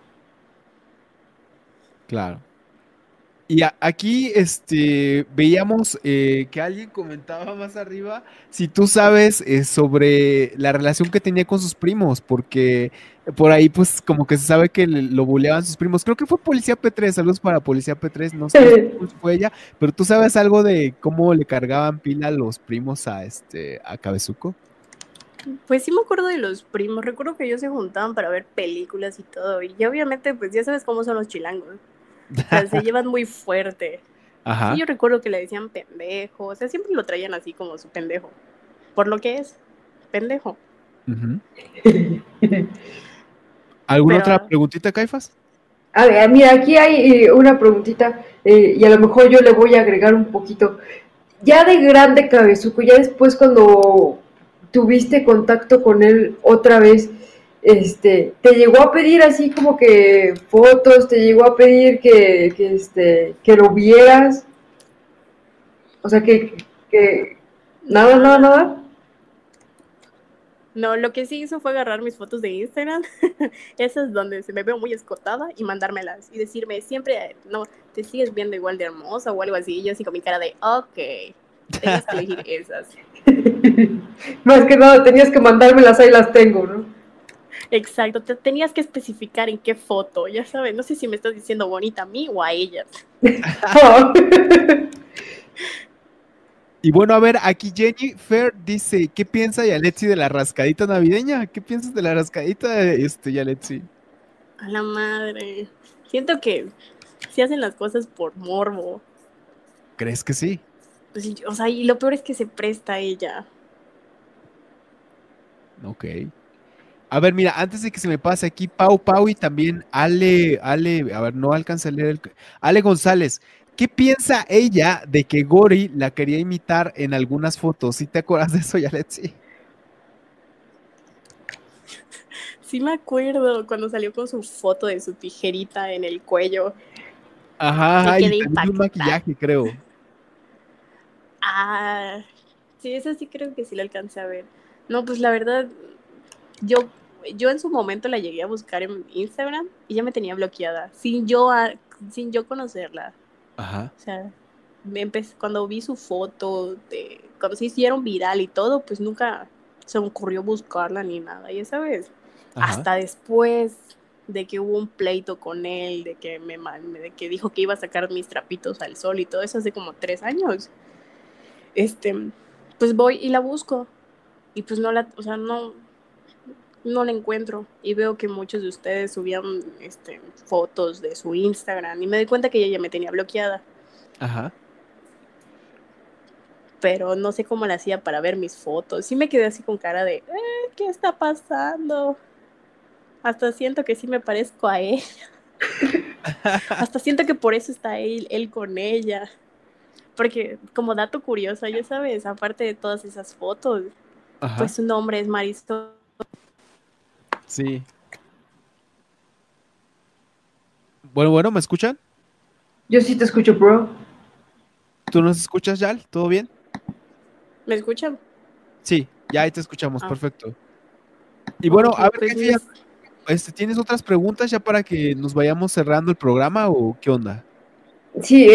Claro. Y aquí veíamos que alguien comentaba más arriba si tú sabes sobre la relación que tenía con sus primos, porque por ahí pues como que se sabe que lo buleaban sus primos. Creo que fue Policía P3, saludos para Policía P3, no sé si fue ella, pero tú sabes algo de cómo le cargaban pila a los primos a Cabezuco.
Pues sí me acuerdo de los primos, recuerdo que ellos se juntaban para ver películas y todo, y obviamente pues ya sabes cómo son los chilangos. O sea, se llevan muy fuerte.
Ajá.
Sí, yo recuerdo que le decían pendejo. O sea, siempre lo traían así como su pendejo. Por lo que es, pendejo.
Uh-huh. ¿Alguna otra preguntita, Caifás?
A ver, mira, aquí hay una preguntita y a lo mejor yo le voy a agregar un poquito. Ya de grande, Cabezuco, ya después cuando tuviste contacto con él otra vez, te llegó a pedir así como que fotos, te llegó a pedir que lo vieras, o sea que nada.
No, lo que sí hizo fue agarrar mis fotos de Instagram, esas donde se me veo muy escotada, y mandármelas y decirme siempre, no, te sigues viendo igual de hermosa o algo así, y yo así con mi cara de, ok, tenías que elegir esas.
Más que nada, tenías que mandármelas, ahí las tengo, ¿no?
Exacto, te tenías que especificar en qué foto, ya sabes, no sé si me estás diciendo bonita a mí o a ellas.
Y bueno, a ver, aquí Jennifer dice, ¿qué piensa Yaletsi de la rascadita navideña? ¿Qué piensas de la rascadita, Yaletsi?
A la madre, siento que si hacen las cosas por morbo.
¿Crees que sí?
Pues, o sea, y lo peor es que se presta a ella.
Ok. A ver, mira, antes de que se me pase aquí, Pau y también Ale, a ver, no alcanza a leer Ale González. ¿Qué piensa ella de que Gori la quería imitar en algunas fotos? ¿Sí te acuerdas de eso, Yaletsi?
Sí me acuerdo cuando salió con su foto de su tijerita en el cuello.
Ajá, y un maquillaje, creo.
Ah, sí, eso sí creo que sí lo alcancé a ver. No, pues la verdad, yo en su momento la llegué a buscar en Instagram y ya me tenía bloqueada, sin yo conocerla.
Ajá.
O sea, cuando vi su foto, cuando se hicieron viral y todo, pues nunca se me ocurrió buscarla ni nada, ya sabes. Ajá. Hasta después de que hubo un pleito con él, de que dijo que iba a sacar mis trapitos al sol y todo eso hace como 3 años. Pues voy y la busco y pues no no la encuentro. Y veo que muchos de ustedes subían fotos de su Instagram y me di cuenta que ella ya me tenía bloqueada.
Ajá.
Pero no sé cómo la hacía para ver mis fotos. Sí me quedé así con cara de, ¿qué está pasando? Hasta siento que sí me parezco a ella. Hasta siento que por eso está él con ella. Porque como dato curioso, ya sabes, aparte de todas esas fotos,
Ajá.
pues su nombre es Marisol.
Sí. Bueno, ¿me escuchan?
Yo sí te escucho, bro.
¿Tú nos escuchas, Yal? ¿Todo bien?
¿Me escuchan?
Sí, ya ahí te escuchamos,
Ah.
perfecto. Y bueno,
Ok,
a ver,
pues
¿tienes otras preguntas ya para que nos vayamos cerrando el programa o qué onda?
Sí,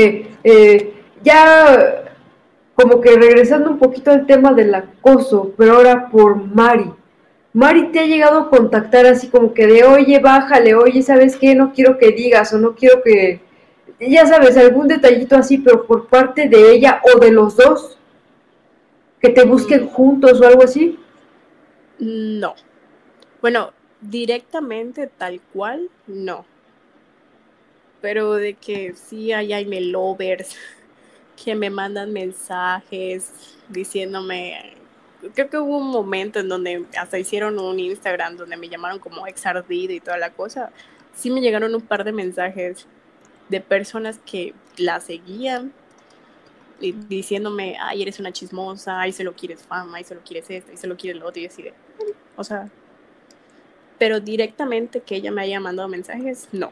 ya como que regresando un poquito al tema del acoso, pero ahora por Mari. Mari te ha llegado a contactar así como que de, oye, bájale, oye, ¿sabes qué? No quiero que digas o no quiero que, ya sabes, algún detallito así, pero por parte de ella o de los dos, que te busquen juntos o algo así.
No. Bueno, directamente tal cual, no. Pero de que sí hay lovers que me mandan mensajes diciéndome, creo que hubo un momento en donde hasta hicieron un Instagram donde me llamaron como ex ardido y toda la cosa. Sí me llegaron un par de mensajes de personas que la seguían y diciéndome, ay, eres una chismosa, ay, solo quieres fama, ay, solo quieres esto, ay, solo quieres lo otro, y así de, o sea, pero directamente que ella me haya mandado mensajes, no.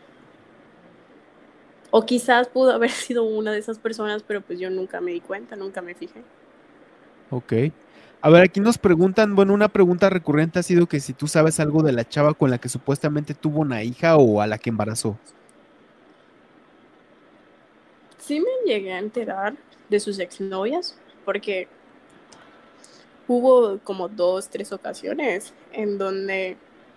O quizás pudo haber sido una de esas personas, pero pues yo nunca me di cuenta, nunca me fijé.
Ok. A ver, aquí nos preguntan, bueno, una pregunta recurrente ha sido que si tú sabes algo de la chava con la que supuestamente tuvo una hija o a la que embarazó.
Sí me llegué a enterar de sus exnovias, porque hubo como 2, 3 ocasiones en donde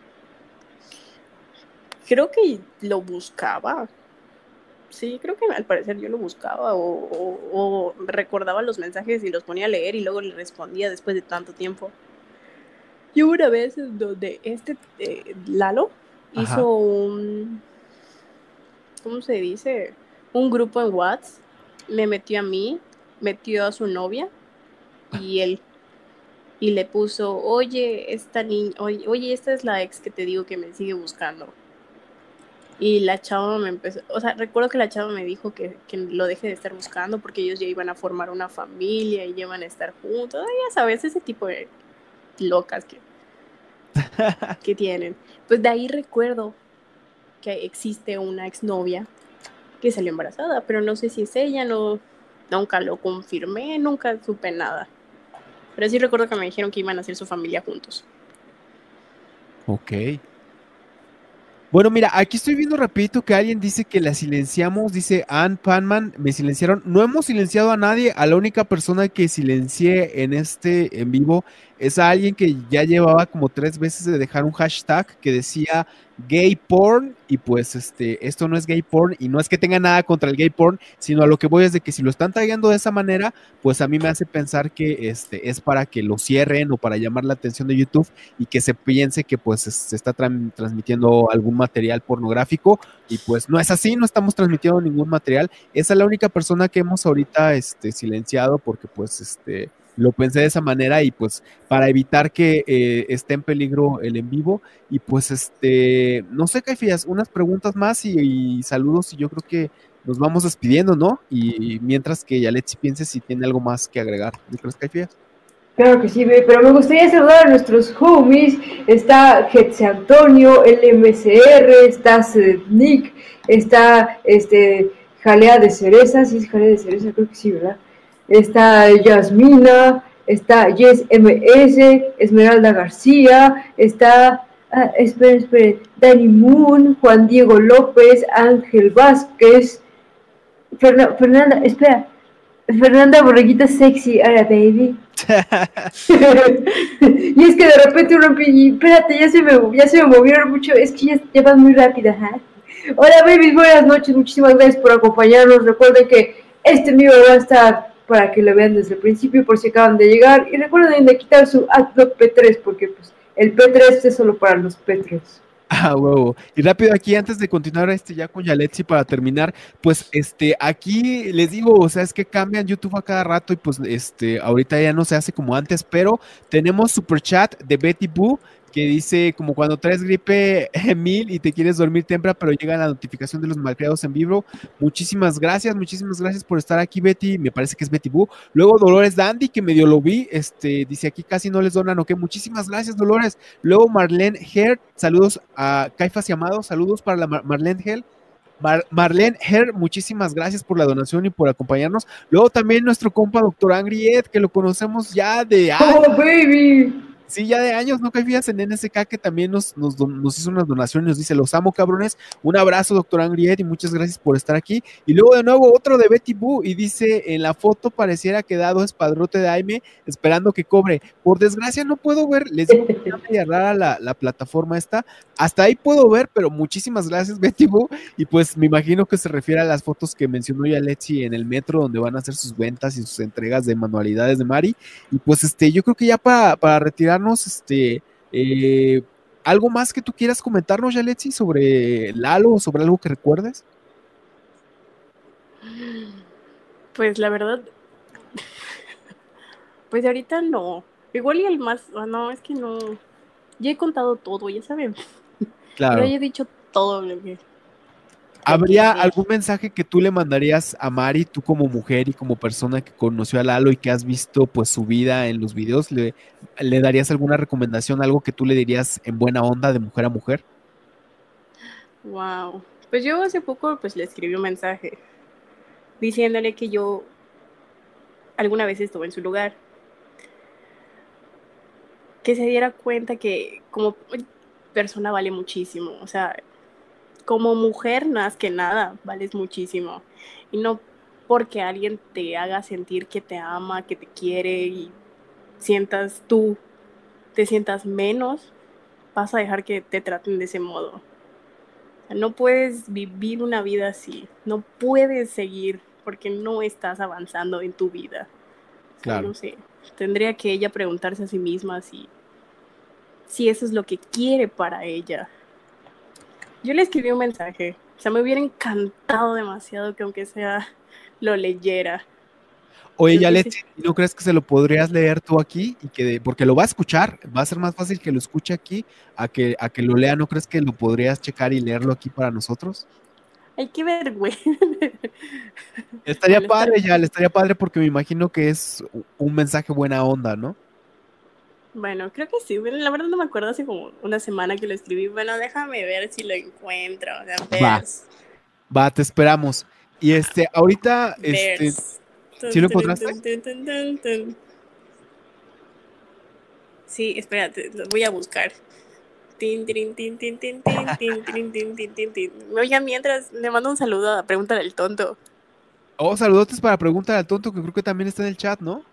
creo que lo buscaba. Sí, creo que al parecer yo lo buscaba o recordaba los mensajes y los ponía a leer y luego le respondía después de tanto tiempo. Y hubo una vez en donde Lalo
Ajá.
hizo ¿cómo se dice? Un grupo en WhatsApp, me metió a mí, metió a su novia y él, y le puso, oye, oye, esta es la ex que te digo que me sigue buscando. Y la chava me empezó, o sea, recuerdo que la chava me dijo que lo deje de estar buscando porque ellos ya iban a formar una familia y ya iban a estar juntos. Ya sabes, ese tipo de locas que tienen. Pues de ahí recuerdo que existe una exnovia que salió embarazada, pero no sé si es ella, nunca lo confirmé, nunca supe nada. Pero sí recuerdo que me dijeron que iban a hacer su familia juntos.
Ok. Bueno, mira, aquí estoy viendo rapidito que alguien dice que la silenciamos, dice Ann Panman, me silenciaron. No hemos silenciado a nadie, a la única persona que silencié en este en vivo es a alguien que ya llevaba como 3 veces de dejar un hashtag que decía gay porn y pues esto no es gay porn y no es que tenga nada contra el gay porn, sino a lo que voy es de que si lo están tagueando de esa manera, pues a mí me hace pensar que es para que lo cierren o para llamar la atención de YouTube y que se piense que pues se está transmitiendo algún material pornográfico y pues no es así, no estamos transmitiendo ningún material. Esa es la única persona que hemos ahorita silenciado porque pues lo pensé de esa manera y pues para evitar que esté en peligro el en vivo y pues no sé, Caifías, unas preguntas más y saludos y yo creo que nos vamos despidiendo, ¿no? Y mientras que Yaletsi piense si tiene algo más que agregar. ¿No crees, Caifías?
Claro que sí, pero me gustaría saludar a nuestros homies. Está Getse Antonio, LMCR, está Nick, está Jalea de Cereza, sí es Jalea de Cereza, creo que sí, ¿verdad? Está Yasmina, está Jess MS, Esmeralda García, está, esperen, Dani Moon, Juan Diego López, Ángel Vázquez, Fernanda, espera, Fernanda Borreguita Sexy, ahora baby. Y es que de repente uno y espérate, ya se me movieron mucho, es que ya van muy rápida, ¿eh? Hola babies, buenas noches, muchísimas gracias por acompañarnos. Recuerden que este video va a estar para que lo vean desde el principio por si acaban de llegar y recuerden de quitar su AdBlock P3 porque pues El P3 es solo para los P3.
Ah, huevo. Y rápido aquí, antes de continuar ya con Yaletsi para terminar, pues aquí les digo, o sea, es que cambian YouTube a cada rato y pues ahorita ya no se hace como antes, pero tenemos super chat de Betty Boo que dice como cuando traes gripe 1000 y te quieres dormir temprano, pero llega la notificación de los malcriados en vivo. Muchísimas gracias por estar aquí, Betty. Me parece que es Betty Boo. Luego Dolores Dandy, que medio lo vi, dice aquí casi no les donan, ok. Muchísimas gracias, Dolores. Luego Marlene Her, saludos a Caifas y Amado, saludos para la Marlene Her. Marlene Her, muchísimas gracias por la donación y por acompañarnos. Luego también nuestro compa Doctor Angry Ed, que lo conocemos ya de años.
¡Oh, baby!
Sí, ya de años, ¿no? Caifías en NSK que también nos hizo unas donaciones, nos dice, los amo, cabrones. Un abrazo, Doctor Angry Ed, y muchas gracias por estar aquí. Y luego de nuevo otro de Betty Boo, y dice, en la foto pareciera quedado espadrote de Aime, esperando que cobre. Por desgracia no puedo ver, les digo que está media rara la plataforma esta. Hasta ahí puedo ver, pero muchísimas gracias, Betty Boo. Y pues me imagino que se refiere a las fotos que mencionó ya Letzi en el metro, donde van a hacer sus ventas y sus entregas de manualidades de Mari. Y pues yo creo que ya para retirarnos, ¿algo más que tú quieras comentarnos, Yaletsi, sobre Lalo o sobre algo que recuerdes?
Pues la verdad, pues ahorita no. Igual y el más, no, es que no. Ya he contado todo, ya saben.
Claro.
Ya he dicho todo lo que...
¿Habría algún mensaje que tú le mandarías a Mari, tú como mujer y como persona que conoció a Lalo y que has visto pues su vida en los videos? ¿Le darías alguna recomendación, algo que tú le dirías en buena onda de mujer a mujer?
Wow. Pues yo hace poco pues le escribí un mensaje diciéndole que yo alguna vez estuve en su lugar. Que se diera cuenta que como persona vale muchísimo. O sea, como mujer, más que nada, vales muchísimo. Y no porque alguien te haga sentir que te ama, que te quiere y te sientas menos, vas a dejar que te traten de ese modo. O sea, no puedes vivir una vida así, no puedes seguir porque no estás avanzando en tu vida. O sea,
claro.
No sé, tendría que ella preguntarse a sí misma si eso es lo que quiere para ella. Yo le escribí un mensaje, o sea, me hubiera encantado demasiado que aunque sea lo leyera.
Oye, Yaletsi, ¿no crees que se lo podrías leer tú aquí? Porque lo va a escuchar, va a ser más fácil que lo escuche aquí a que lo lea. ¿No crees que lo podrías checar y leerlo aquí para nosotros?
Ay, qué vergüenza.
Estaría padre, ya, le estaría padre porque me imagino que es un mensaje buena onda, ¿no?
Bueno, creo que sí. Bueno, la verdad no me acuerdo, hace como una semana que lo escribí. Bueno, déjame ver si lo encuentro. O sea,
Va, te esperamos. Y ahorita, ¿sí lo encontraste?
Sí, espérate, lo voy a buscar. Oigan, mientras le mando un saludo a Pregunta del Tonto.
Oh, saludotes para Pregunta al Tonto, que creo que también está en el chat, ¿no?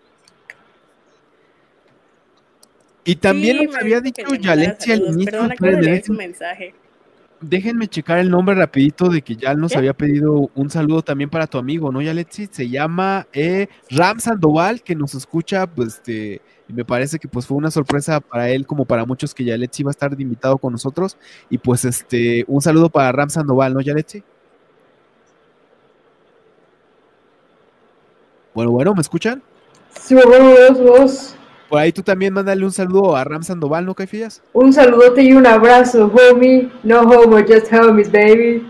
Y también
Sí,
nos había dicho Yaletsi al inicio.
Perdón, acabo de leer su mensaje.
Déjenme checar el nombre rapidito de que ya nos había pedido un saludo también para tu amigo, ¿no, Yaletsi? Se llama Ram Sandoval, que nos escucha, pues, y me parece que pues fue una sorpresa para él, como para muchos, que Yaletsi va a estar de invitado con nosotros. Y pues, un saludo para Ram Sandoval, ¿no, Yaletsi? Bueno, ¿me escuchan?
Sí, vos.
Por ahí tú también mándale un saludo a Ram Sandoval, ¿no, Caifías?
Un saludote y un abrazo, homie. No homo, just homies, baby.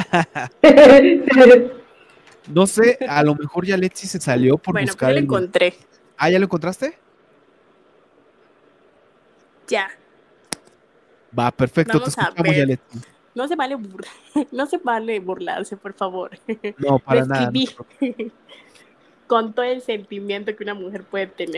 No sé, a lo mejor Yaletsi se salió por buscar.
Bueno, pues ya lo encontré.
¿Ah, ya lo encontraste?
Ya.
Va, perfecto,
Vamos
te escuchamos, Yaletsi.
No se vale burlarse, por favor.
No, para nada.
Lo escribí con todo el sentimiento que una mujer puede tener.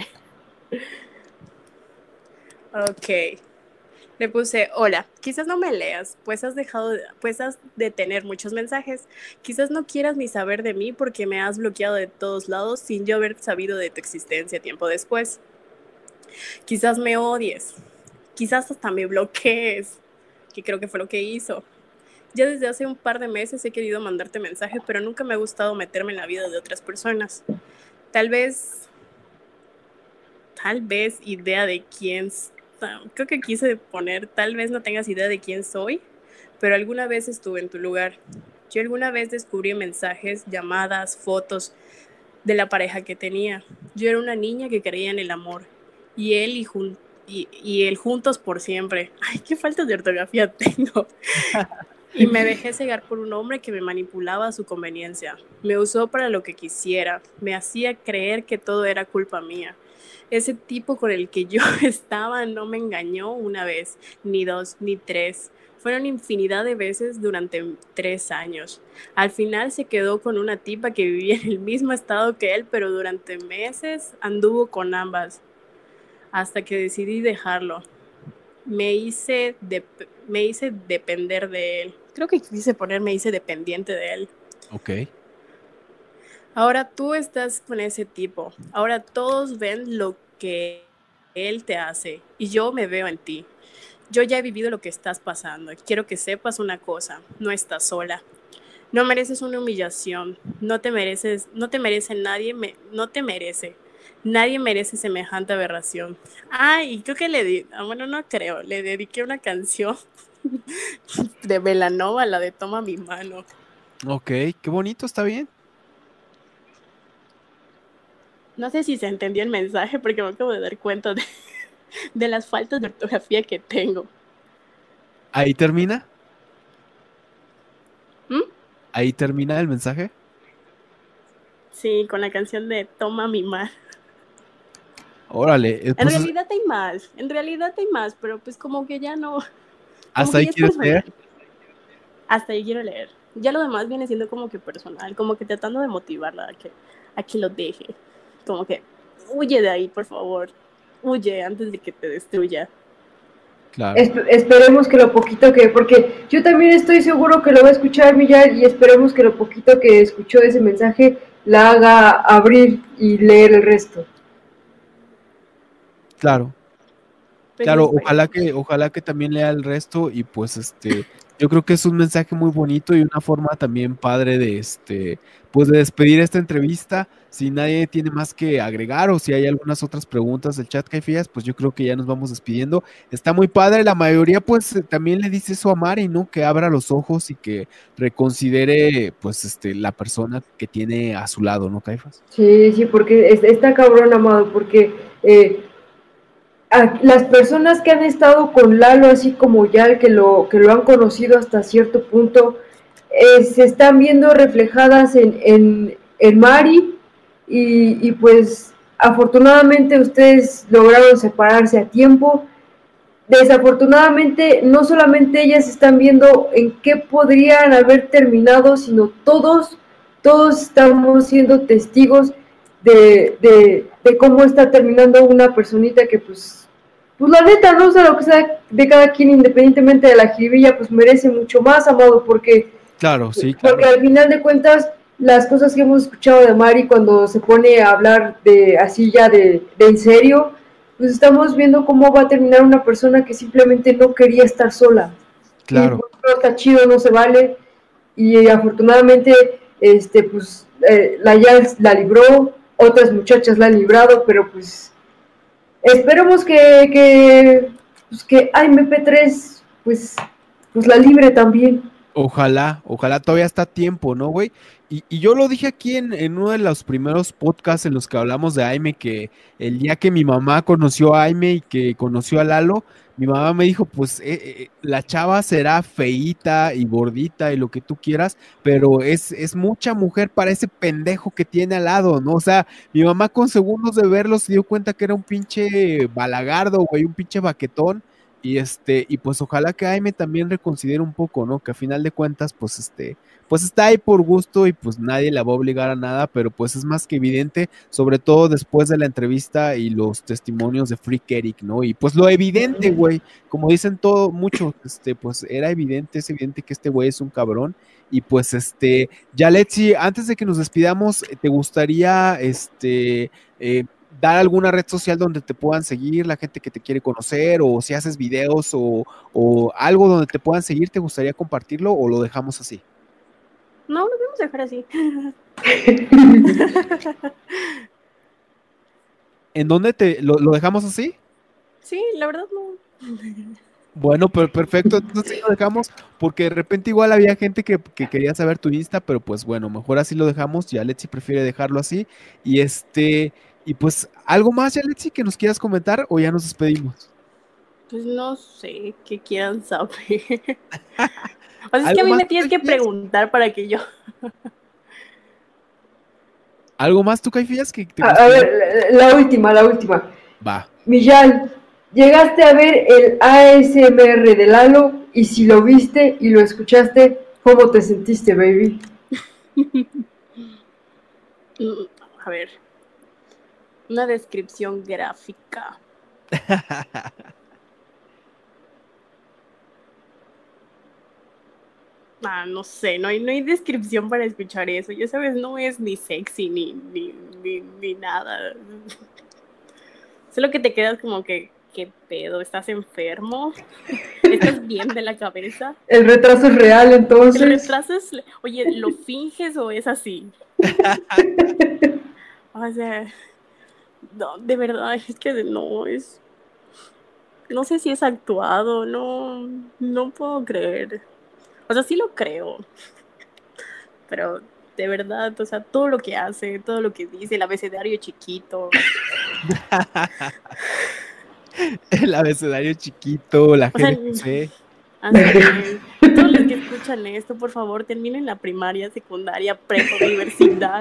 Ok. Le puse, hola, quizás no me leas, pues has de tener muchos mensajes. Quizás no quieras ni saber de mí porque me has bloqueado de todos lados sin yo haber sabido de tu existencia tiempo después. Quizás me odies, quizás hasta me bloquees, que creo que fue lo que hizo. Ya desde hace un par de meses he querido mandarte mensajes, pero nunca me ha gustado meterme en la vida de otras personas. Tal vez idea de quién creo que quise poner, tal vez no tengas idea de quién soy, pero alguna vez estuve en tu lugar. Yo alguna vez descubrí mensajes, llamadas, fotos de la pareja que tenía. Yo era una niña que creía en el amor. Y él y él juntos por siempre. Ay, qué falta de ortografía tengo. Y me dejé cegar por un hombre que me manipulaba a su conveniencia. Me usó para lo que quisiera. Me hacía creer que todo era culpa mía. Ese tipo con el que yo estaba no me engañó una vez, ni dos, ni tres. Fueron infinidad de veces durante 3 años. Al final se quedó con una tipa que vivía en el mismo estado que él, pero durante meses anduvo con ambas, hasta que decidí dejarlo. Me hice depender de él. Creo que quise poner me hice dependiente de él.
Ok.
Ahora tú estás con ese tipo. Ahora todos ven lo que él te hace y yo me veo en ti. Yo ya he vivido lo que estás pasando. Quiero que sepas una cosa, no estás sola. No mereces una humillación. No te merece nadie, no te merece. Nadie merece semejante aberración. Y creo que le dediqué una canción de Belanova, la de Toma mi mano.
Ok, qué bonito, está bien.
No sé si se entendió el mensaje porque me acabo de dar cuenta de las faltas de ortografía que tengo.
¿Ahí termina?
¿Mm?
¿Ahí termina el mensaje?
Sí, con la canción de Toma mi mano.
Órale.
En realidad hay más, pero pues como que ya no, como
¿Hasta
que
ahí
ya es
quieres
personal.
leer?
Hasta ahí quiero leer. Ya lo demás viene siendo como que personal, como que tratando de motivarla a que lo deje. Como que huye de ahí, por favor. Huye antes de que te destruya.
Claro.
Esperemos que lo poquito que, porque yo también estoy seguro que lo va a escuchar Millán y esperemos que lo poquito que escuchó de ese mensaje la haga abrir y leer el resto.
Claro.
Pues
Claro,
esperemos.
ojalá que también lea el resto y pues yo creo que es un mensaje muy bonito y una forma también padre de pues de despedir esta entrevista. Si nadie tiene más que agregar o si hay algunas otras preguntas del chat Caifías, pues yo creo que ya nos vamos despidiendo. Está muy padre, la mayoría pues también le dice eso a Mari, ¿no? Que abra los ojos y que reconsidere pues la persona que tiene a su lado, ¿no, Caifás?
Sí, porque está cabrón, Amado, porque las personas que han estado con Lalo, así como ya que lo han conocido hasta cierto punto, se están viendo reflejadas en Mari y pues afortunadamente ustedes lograron separarse a tiempo. Desafortunadamente no solamente ellas están viendo en qué podrían haber terminado, sino todos estamos siendo testigos de cómo está terminando una personita que pues la neta, no sé, lo que sea de cada quien independientemente de la jiribilla, pues merece mucho más, Amado, porque
Claro, sí, claro.
Porque al final de cuentas, las cosas que hemos escuchado de Mari cuando se pone a hablar de así ya de en serio, pues estamos viendo cómo va a terminar una persona que simplemente no quería estar sola.
Claro.
Y pues, no está chido, no se vale. Y afortunadamente, pues la libró, otras muchachas la han librado, pero pues esperemos que MP3 pues la libre también.
Ojalá todavía está a tiempo, ¿no, güey? Y yo lo dije aquí en uno de los primeros podcasts en los que hablamos de Aime, que el día que mi mamá conoció a Aime y que conoció a Lalo, mi mamá me dijo, pues la chava será feíta y gordita y lo que tú quieras, pero es mucha mujer para ese pendejo que tiene al lado, ¿no? O sea, mi mamá con segundos de verlo se dio cuenta que era un pinche balagardo, güey, un pinche baquetón. Y pues ojalá que Aime también reconsidere un poco, ¿no? Que a final de cuentas, pues está ahí por gusto y pues nadie la va a obligar a nada, pero pues es más que evidente, sobre todo después de la entrevista y los testimonios de Freak Eric, ¿no? Y pues lo evidente, güey, como dicen todo, muchos, pues era evidente, es evidente que este güey es un cabrón. Y pues Yaletsi, antes de que nos despidamos, ¿te gustaría dar alguna red social donde te puedan seguir la gente que te quiere conocer, o si haces videos o algo donde te puedan seguir, ¿te gustaría compartirlo o lo dejamos así?
No, lo vamos a dejar así.
¿En dónde lo dejamos así?
Sí, la verdad no.
Bueno, pero perfecto, entonces sí lo dejamos, porque de repente igual había gente que quería saber tu Insta, pero pues bueno, mejor así lo dejamos, ya Letzi prefiere dejarlo así, y y pues, ¿algo más, ya Letzi, que nos quieras comentar o ya nos despedimos?
Pues no sé qué quieran saber. O sea, es que a
¿Algo
mí
más,
me tienes que
Caifías?
preguntar para que yo.
¿Algo más tú, Caifías, que te
A
gustaría?
ver, la última.
Va.
Millán, ¿llegaste a ver el ASMR de Lalo? Y si lo viste y lo escuchaste, ¿cómo te sentiste, baby?
A ver, una descripción gráfica. No sé, no hay descripción para escuchar eso. Ya sabes, no es ni sexy ni nada. Solo que te quedas como que, ¿qué pedo? ¿Estás enfermo? ¿Estás bien de la cabeza?
¿El retraso es real
¿El
entonces?
retraso es, oye, lo finges o es así? O sea, no, de verdad, es que no sé si es actuado, no puedo creer. O sea, sí lo creo, pero de verdad, o sea, todo lo que hace, todo lo que dice, el abecedario chiquito.
El abecedario chiquito, la
O sea,
GDC.
así, todos los que escuchan esto, por favor, terminen la primaria, secundaria, prepa, universidad.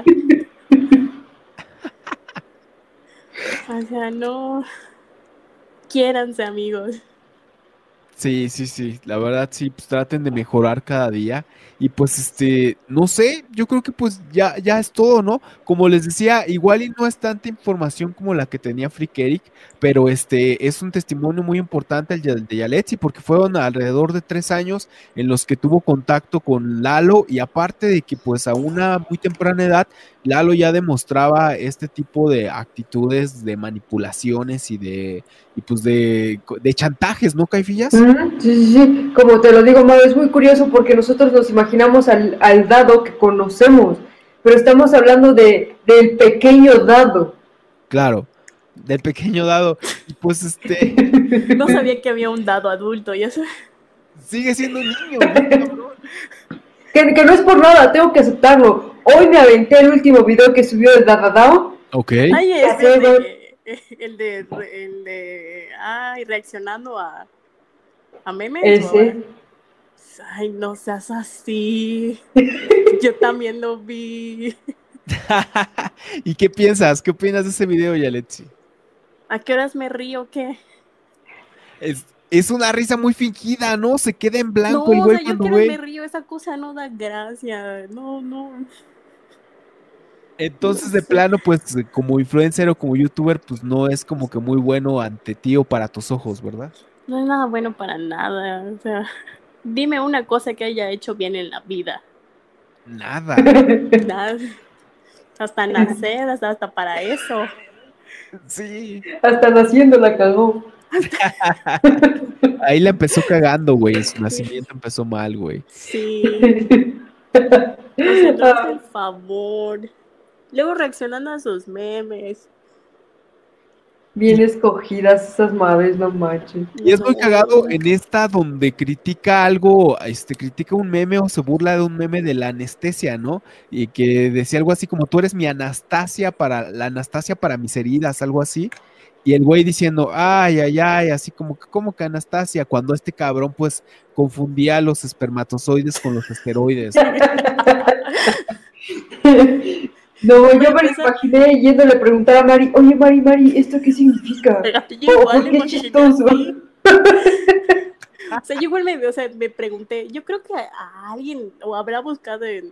O sea, no, quiéranse, amigos.
Sí, sí, sí, la verdad sí, pues traten de mejorar cada día y pues no sé, yo creo que pues ya es todo, ¿no? Como les decía, igual y no es tanta información como la que tenía Freak Eric, pero es un testimonio muy importante el de Yaletzi porque fueron alrededor de 3 años en los que tuvo contacto con Lalo y aparte de que pues a una muy temprana edad Lalo ya demostraba este tipo de actitudes de manipulaciones y pues de chantajes, ¿no, Caifillas?
Sí, sí, sí, como te lo digo, Mario, es muy curioso porque nosotros nos imaginamos al dado que conocemos, pero estamos hablando del pequeño dado.
Claro, del pequeño dado. Y pues
No sabía que había un dado adulto, y eso.
sigue siendo un niño, bien cabrón.
Que no es por nada, tengo que aceptarlo. Hoy me aventé el último video que subió el Dadadao.
Ok.
Ay, reaccionando a memes o
Ese.
Ay, no seas así. Yo también lo vi.
¿Y qué piensas? ¿Qué opinas de ese video, Yaletzi?
¿A qué horas me río? ¿Qué?
Es una risa muy fingida, ¿no? Se queda en
No,
blanco el
o
güey
sea, yo a qué
cuando
horas me
ve.
río. Esa cosa no da gracia. No
Entonces, de
sé.
plano, pues, como influencer o como youtuber, pues no es como que muy bueno ante ti o para tus ojos, ¿verdad?
No es nada bueno para nada. O sea, dime una cosa que haya hecho bien en la vida.
Nada.
Nada. Hasta nacer, hasta para eso.
Sí.
Hasta naciendo la cagó.
Ahí la empezó cagando, güey. Su nacimiento empezó mal, güey.
Sí. O sea, no es el favor. Luego reaccionando a sus memes.
Bien escogidas esas madres, no manches.
Y es muy cagado
No.
en esta donde critica algo, critica un meme o se burla de un meme de la anestesia, ¿no? Y que decía algo así como tú eres mi Anastasia la Anastasia para mis heridas, algo así. Y el güey diciendo, ay, ay, ay, así como que Anastasia, cuando este cabrón pues confundía los espermatozoides con los esteroides.
No, yo me lo
empezar-
imaginé yéndole a preguntar a Mari, oye Mari, ¿esto qué significa?
Yo
¿O
igual
por
me
qué
imaginé
chistoso?
así. O sea, yo igual me pregunté, yo creo que a alguien o habrá buscado en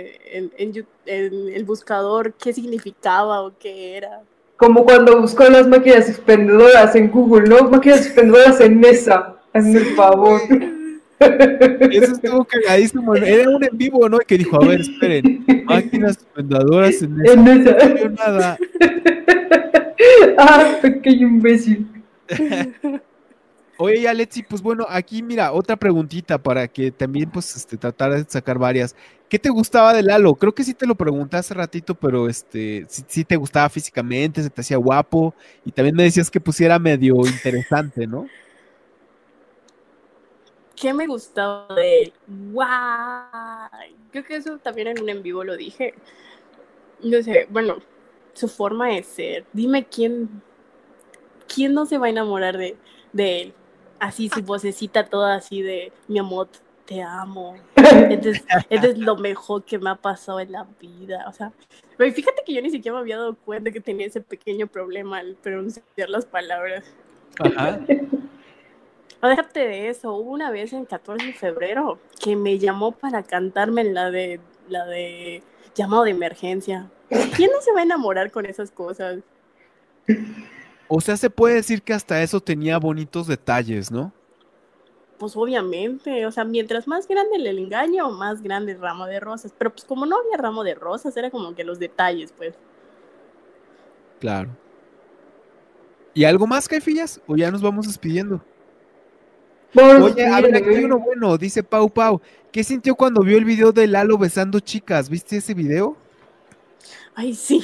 el buscador qué significaba o qué era.
Como cuando buscó las máquinas expendedoras en Google, ¿no? Máquinas expendedoras en mesa, hazme el favor.
Eso estuvo cagadísimo. Era un en vivo, ¿no? Y que dijo, a ver, esperen, máquinas expendedoras en esa.
En
No
mesa.
salió nada.
Ah, pequeño imbécil.
Oye, Alexi, pues bueno, aquí mira, otra preguntita para que también pues tratar de sacar varias. ¿Qué te gustaba de Lalo? Creo que sí te lo pregunté hace ratito, pero sí te gustaba físicamente, se te hacía guapo y también me decías que pusiera medio interesante, ¿no?
¿Qué me gustaba de él? ¡Guau! Creo que eso también en un en vivo lo dije. No sé, bueno, su forma de ser. Dime quién no se va a enamorar de él. Así su vocecita toda así de, mi amor, te amo. Este es lo mejor que me ha pasado en la vida. O sea, pero fíjate que yo ni siquiera me había dado cuenta que tenía ese pequeño problema al pronunciar las palabras.
Ajá.
No, déjate de eso. Hubo una vez en 14 de febrero que me llamó para cantarme la de llamado de emergencia. ¿Quién no se va a enamorar con esas cosas?
O sea, se puede decir que hasta eso tenía bonitos detalles, ¿no?
Pues obviamente, o sea, mientras más grande el engaño, más grande el ramo de rosas. Pero pues como no había ramo de rosas, era como que los detalles, pues.
Claro. ¿Y algo más, Caifillas? ¿O ya nos vamos despidiendo?
Vamos
Oye, a ver,
pidiendo,
aquí hay uno bueno, dice Pau Pau. ¿Qué sintió cuando vio el video de Lalo besando chicas? ¿Viste ese video?
Ay, sí.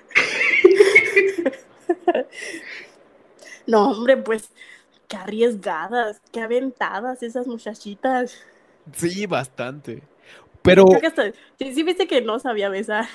No, hombre, pues qué arriesgadas, qué aventadas esas muchachitas.
Sí, bastante. Pero,
Creo que hasta, sí viste que no sabía besar.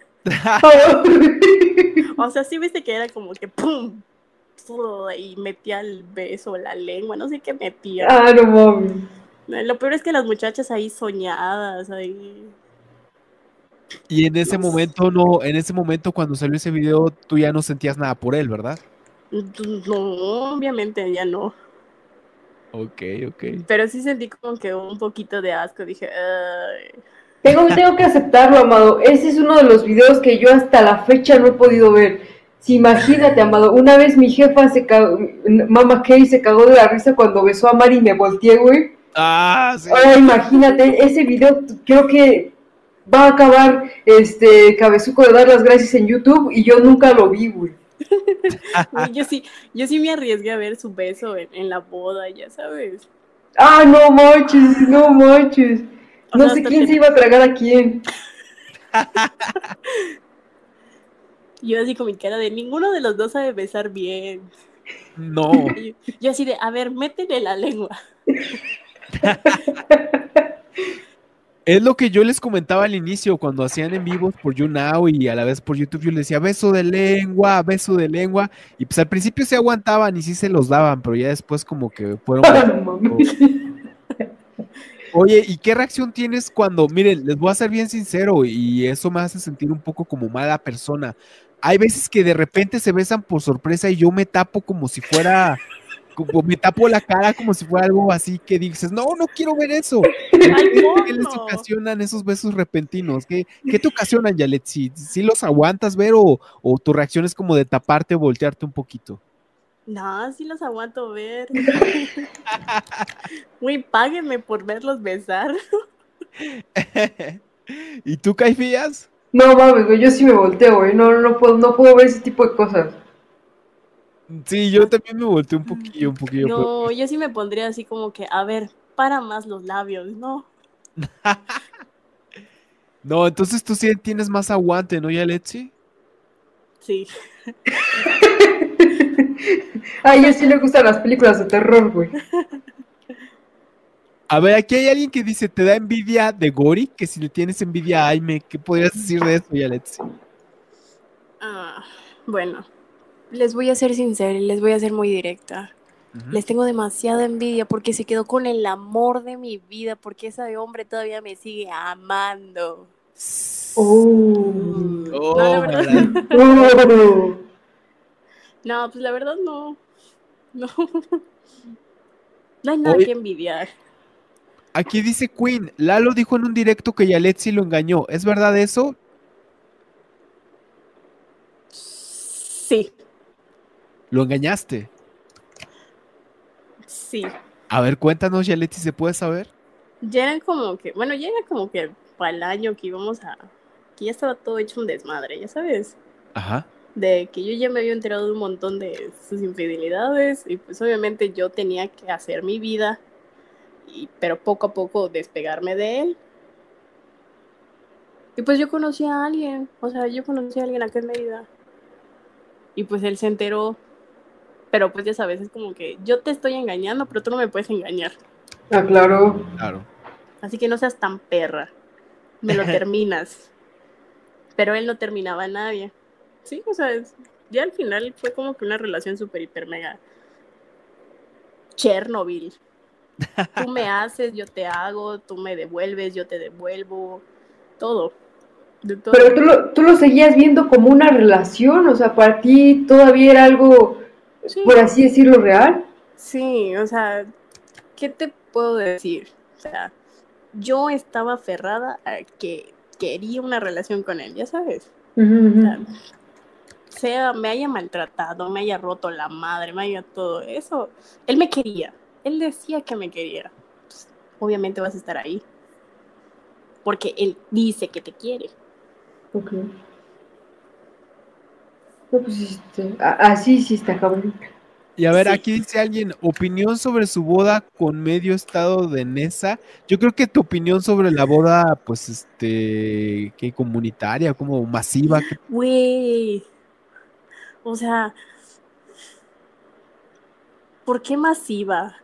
O sea, sí viste que era como que ¡pum! Y metía el beso, la lengua, no sé qué metía.
Ah, no mames.
Lo peor es que las muchachas ahí soñadas, ahí.
y en ese
No sé.
momento no, en ese momento cuando salió ese video, tú ya no sentías nada por él, ¿verdad?
No, obviamente ya no.
Ok, ok.
Pero sí sentí como que un poquito de asco. Dije, ay.
Tengo que aceptarlo, Amado. Ese es uno de los videos que yo hasta la fecha no he podido ver. Si imagínate, Amado, una vez mi jefa Mama Kay se cagó de la risa cuando besó a Mari y me volteé, güey.
Ah, sí.
Ahora imagínate, ese video creo que va a acabar Cabezuco de dar las gracias en YouTube y yo nunca lo vi, güey.
Yo sí me arriesgué a ver su beso en la boda, ya sabes.
Ah, no manches, no manches.
O
No
sea,
sé
hasta
quién se iba a tragar a quién.
Yo así con mi cara de ninguno de los dos sabe besar bien.
No.
Yo así de, a ver, métele la lengua.
Es lo que yo les comentaba al inicio, cuando hacían en vivos por YouNow y a la vez por YouTube, yo les decía beso de lengua, y pues al principio se aguantaban y sí se los daban, pero ya después como que fueron...
Ah, no mames.
Oye, ¿y qué reacción tienes cuando, miren, les voy a ser bien sincero y eso me hace sentir un poco como mala persona? Hay veces que de repente se besan por sorpresa y yo me tapo como si fuera, como me tapo la cara como si fuera algo así que dices, no, no quiero ver eso.
Ay,
¿Qué les
porno.
ocasionan esos besos repentinos? ¿Qué te ocasionan, Yalet? ¿Si los aguantas ver o tu reacción es como de taparte o voltearte un poquito?
No, sí los aguanto ver. Güey, páguenme por verlos besar.
¿Y tú, Caifías?
No mames, güey, yo sí me volteo, güey. No puedo ver ese tipo de cosas.
Sí, yo también me volteé un poquillo, pero...
No, yo sí me pondría así como que, a ver, para más los labios, ¿no?
No, entonces tú sí tienes más aguante, ¿no, Yaletsi?
Sí.
A ella sí le gustan las películas de terror, güey.
A ver, aquí hay alguien que dice, ¿te da envidia de Gori? Que si le tienes envidia a Aime, ¿qué podrías decir de eso, Yaletsi?
Bueno, les voy a ser sincera y les voy a ser muy directa. Les tengo demasiada envidia porque se quedó con el amor de mi vida, porque ese hombre todavía me sigue amando. No, la verdad. No, pues la verdad no. No. No hay nada
Oye,
que envidiar.
aquí dice Queen, Lalo dijo en un directo que Yaletsi lo engañó. ¿Es verdad eso?
Sí,
¿Lo engañaste?
sí.
A ver, cuéntanos, Yaletsi, ¿se puede saber?
Ya era como que para el año que íbamos a... que ya estaba todo hecho un desmadre, ya sabes.
Ajá.
de que yo ya me había enterado de un montón de sus infidelidades y pues obviamente yo tenía que hacer mi vida, pero poco a poco despegarme de él. Y pues yo conocí a alguien, o sea, yo conocí a alguien acá en Mérida. Y pues él se enteró, pero pues ya sabes, es como que yo te estoy engañando, pero tú no me puedes engañar.
Ah, claro.
Claro.
Así que no seas tan perra, me lo terminas. Pero él no terminaba a nadie. Sí, o sea, ya al final fue como que una relación súper, hiper, mega Chernobyl. Tú me haces, yo te hago, tú me devuelves, yo te devuelvo, todo. De todo.
Pero tú lo seguías viendo como una relación, o sea, para ti todavía era algo,
Sí.
por así decirlo, real.
Sí, o sea, ¿qué te puedo decir? O sea, yo estaba aferrada a que quería una relación con él, ya sabes. O sea, me haya maltratado, me haya roto la madre, me haya todo eso. Él me quería, él decía que me quería. Pues, obviamente vas a estar ahí. Porque él dice que te quiere.
Ok. No, pues así sí está cabrón.
Y a ver,
Sí.
aquí dice alguien, opinión sobre su boda con medio estado de Nesa. Yo creo que tu opinión sobre la boda, pues, ¿qué comunitaria, como masiva?
Güey. O sea, ¿por qué masiva?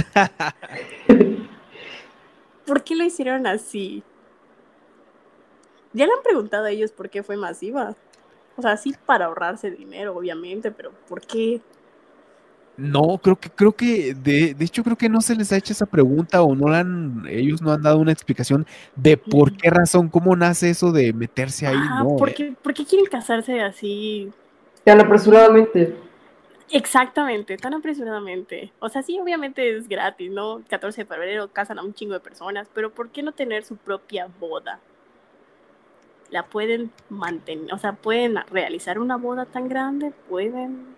¿Por qué lo hicieron así? Ya le han preguntado a ellos por qué fue masiva. O sea, sí para ahorrarse dinero, obviamente, pero ¿por qué?
No, de hecho creo que no se les ha hecho esa pregunta o ellos no han dado una explicación de por qué razón, cómo nace eso de meterse ahí,
Ajá,
no,
¿por qué quieren casarse así?
Tan apresuradamente.
Exactamente, tan apresuradamente. O sea, sí, obviamente es gratis, ¿no? 14 de febrero casan a un chingo de personas, pero ¿por qué no tener su propia boda? La pueden mantener, o sea, pueden realizar una boda tan grande, pueden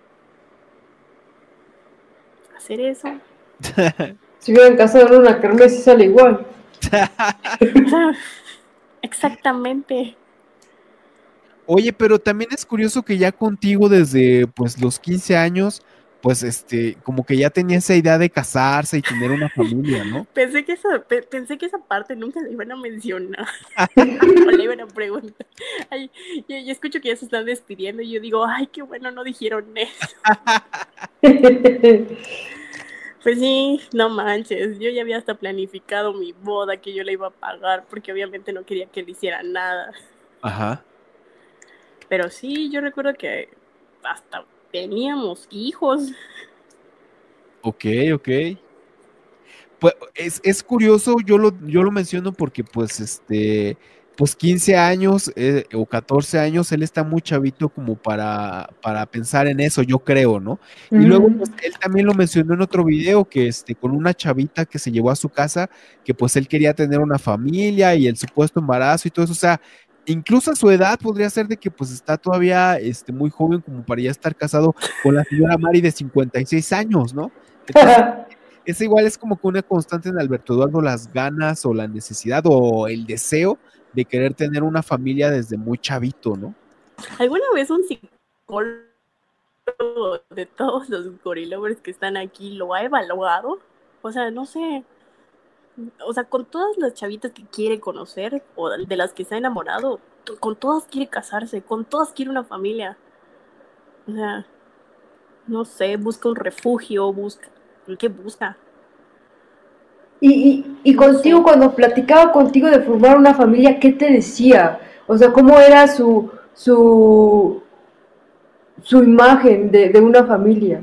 hacer eso.
Si hubieran casado en una kermés sale igual.
O sea, exactamente.
Oye, pero también es curioso que ya contigo desde pues los 15 años, pues como que ya tenía esa idea de casarse y tener una familia, ¿no?
Pensé que esa parte nunca la iban a mencionar o la iban a preguntar. Ay, yo escucho que ya se están despidiendo y yo digo, ay, qué bueno, no dijeron eso. Pues sí, no manches, yo ya había hasta planificado mi boda que yo le iba a pagar porque obviamente no quería que le hiciera nada.
Ajá.
Pero sí, yo recuerdo que hasta teníamos hijos.
Ok, ok. Pues es curioso, yo lo menciono porque pues 15 años o 14 años, él está muy chavito como para pensar en eso, yo creo, ¿no? Y luego, pues él también lo mencionó en otro video, que con una chavita que se llevó a su casa, que pues él quería tener una familia y el supuesto embarazo y todo eso, o sea, incluso a su edad podría ser de que pues está todavía muy joven como para ya estar casado con la señora Mari de 56 años, ¿no? Entonces, esa igual es como que una constante en Alberto Eduardo, las ganas o la necesidad o el deseo de querer tener una familia desde muy chavito, ¿no?
¿Alguna vez un psicólogo de todos los gorilovers que están aquí lo ha evaluado? O sea, no sé. O sea, con todas las chavitas que quiere conocer o de las que se ha enamorado, con todas quiere casarse, con todas quiere una familia. O sea, no sé, busca un refugio, ¿qué busca?
Y
No
contigo,
sé.
cuando platicaba contigo de formar una familia, ¿qué te decía? O sea, ¿cómo era su imagen de una familia?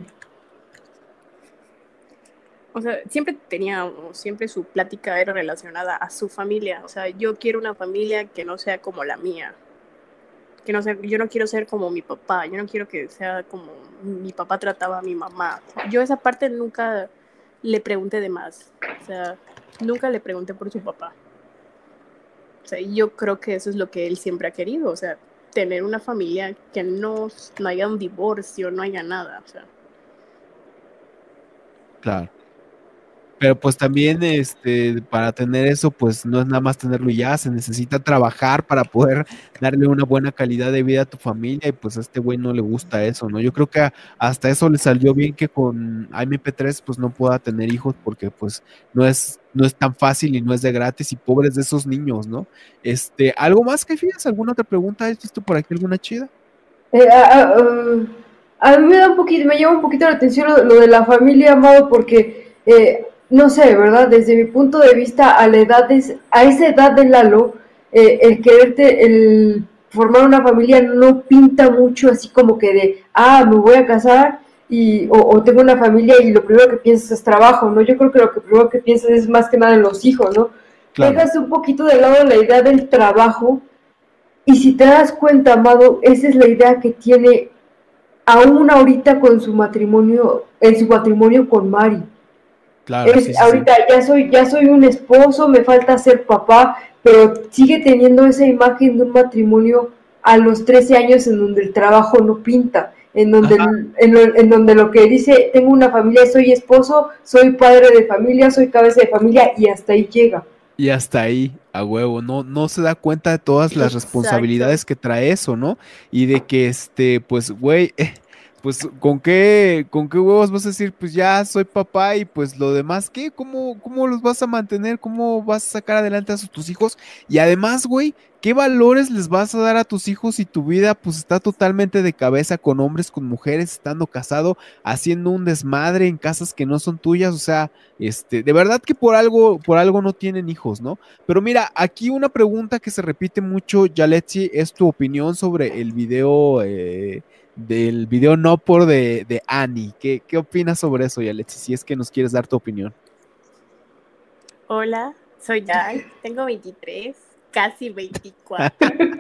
O sea, siempre su plática era relacionada a su familia. O sea, yo quiero una familia que no sea como la mía. Que no sea, yo no quiero ser como mi papá. Yo no quiero que sea como mi papá trataba a mi mamá. Yo esa parte nunca le pregunté de más. O sea, nunca le pregunté por su papá. O sea, yo creo que eso es lo que él siempre ha querido. O sea, tener una familia que no haya un divorcio, no haya nada. O sea,
Claro. Pero pues también para tener eso, pues no es nada más tenerlo y ya, se necesita trabajar para poder darle una buena calidad de vida a tu familia y pues a este güey no le gusta eso, ¿no? Yo creo que hasta eso le salió bien que con MP3 pues no pueda tener hijos porque pues no es tan fácil y no es de gratis y pobres de esos niños, ¿no? ¿Algo más que fíjate? ¿Alguna otra pregunta? ¿Has visto por aquí alguna chida?
A mí me llama un poquito la atención lo de la familia, Amado, porque no sé, ¿verdad? Desde mi punto de vista, a esa edad de Lalo, el formar una familia no pinta mucho así como que me voy a casar o tengo una familia y lo primero que piensas es trabajo, ¿no? Yo creo que lo que primero que piensas es más que nada en los hijos, ¿no? Claro. Dejas un poquito de lado la idea del trabajo y si te das cuenta, Amado, esa es la idea que tiene aún ahorita con su matrimonio, en su matrimonio con Mari.
Claro,
ahorita sí. ya soy un esposo, me falta ser papá, pero sigue teniendo esa imagen de un matrimonio a los 13 años en donde el trabajo no pinta, en donde lo que dice, tengo una familia, soy esposo, soy padre de familia, soy cabeza de familia y hasta ahí llega.
Y hasta ahí, a huevo, no se da cuenta de todas las responsabilidades que trae eso, ¿no? Y de que pues, güey, pues, ¿con qué huevos vas a decir? Pues ya soy papá y pues lo demás, ¿qué? ¿Cómo los vas a mantener? ¿Cómo vas a sacar adelante a tus hijos? Y además, güey, ¿qué valores les vas a dar a tus hijos si tu vida pues está totalmente de cabeza con hombres, con mujeres, estando casado, haciendo un desmadre en casas que no son tuyas? O sea, de verdad que por algo no tienen hijos, ¿no? Pero mira, aquí una pregunta que se repite mucho, Yaletsi, es tu opinión sobre el video del video no por de Annie. ¿Qué opinas sobre eso, Yaletsi? Si es que nos quieres dar tu opinión.
Hola, soy Jack, tengo 23, casi 24.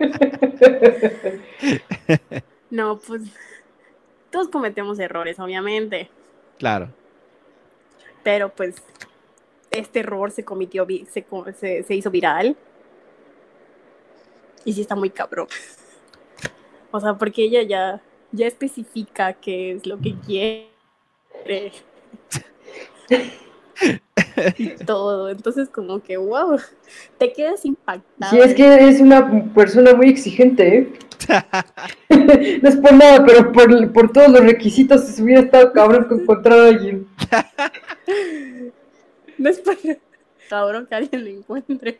No, pues todos cometemos errores, obviamente.
Claro.
Pero pues este error se hizo viral. Y sí está muy cabrón. O sea, porque ella ya especifica qué es lo que quiere. Y todo. Entonces, como que, wow, te quedas impactada.
Sí, es que es una persona muy exigente, ¿eh? No es por nada, pero por todos los requisitos se hubiera estado cabrón que encontrar a alguien.
No es por cabrón que alguien lo encuentre.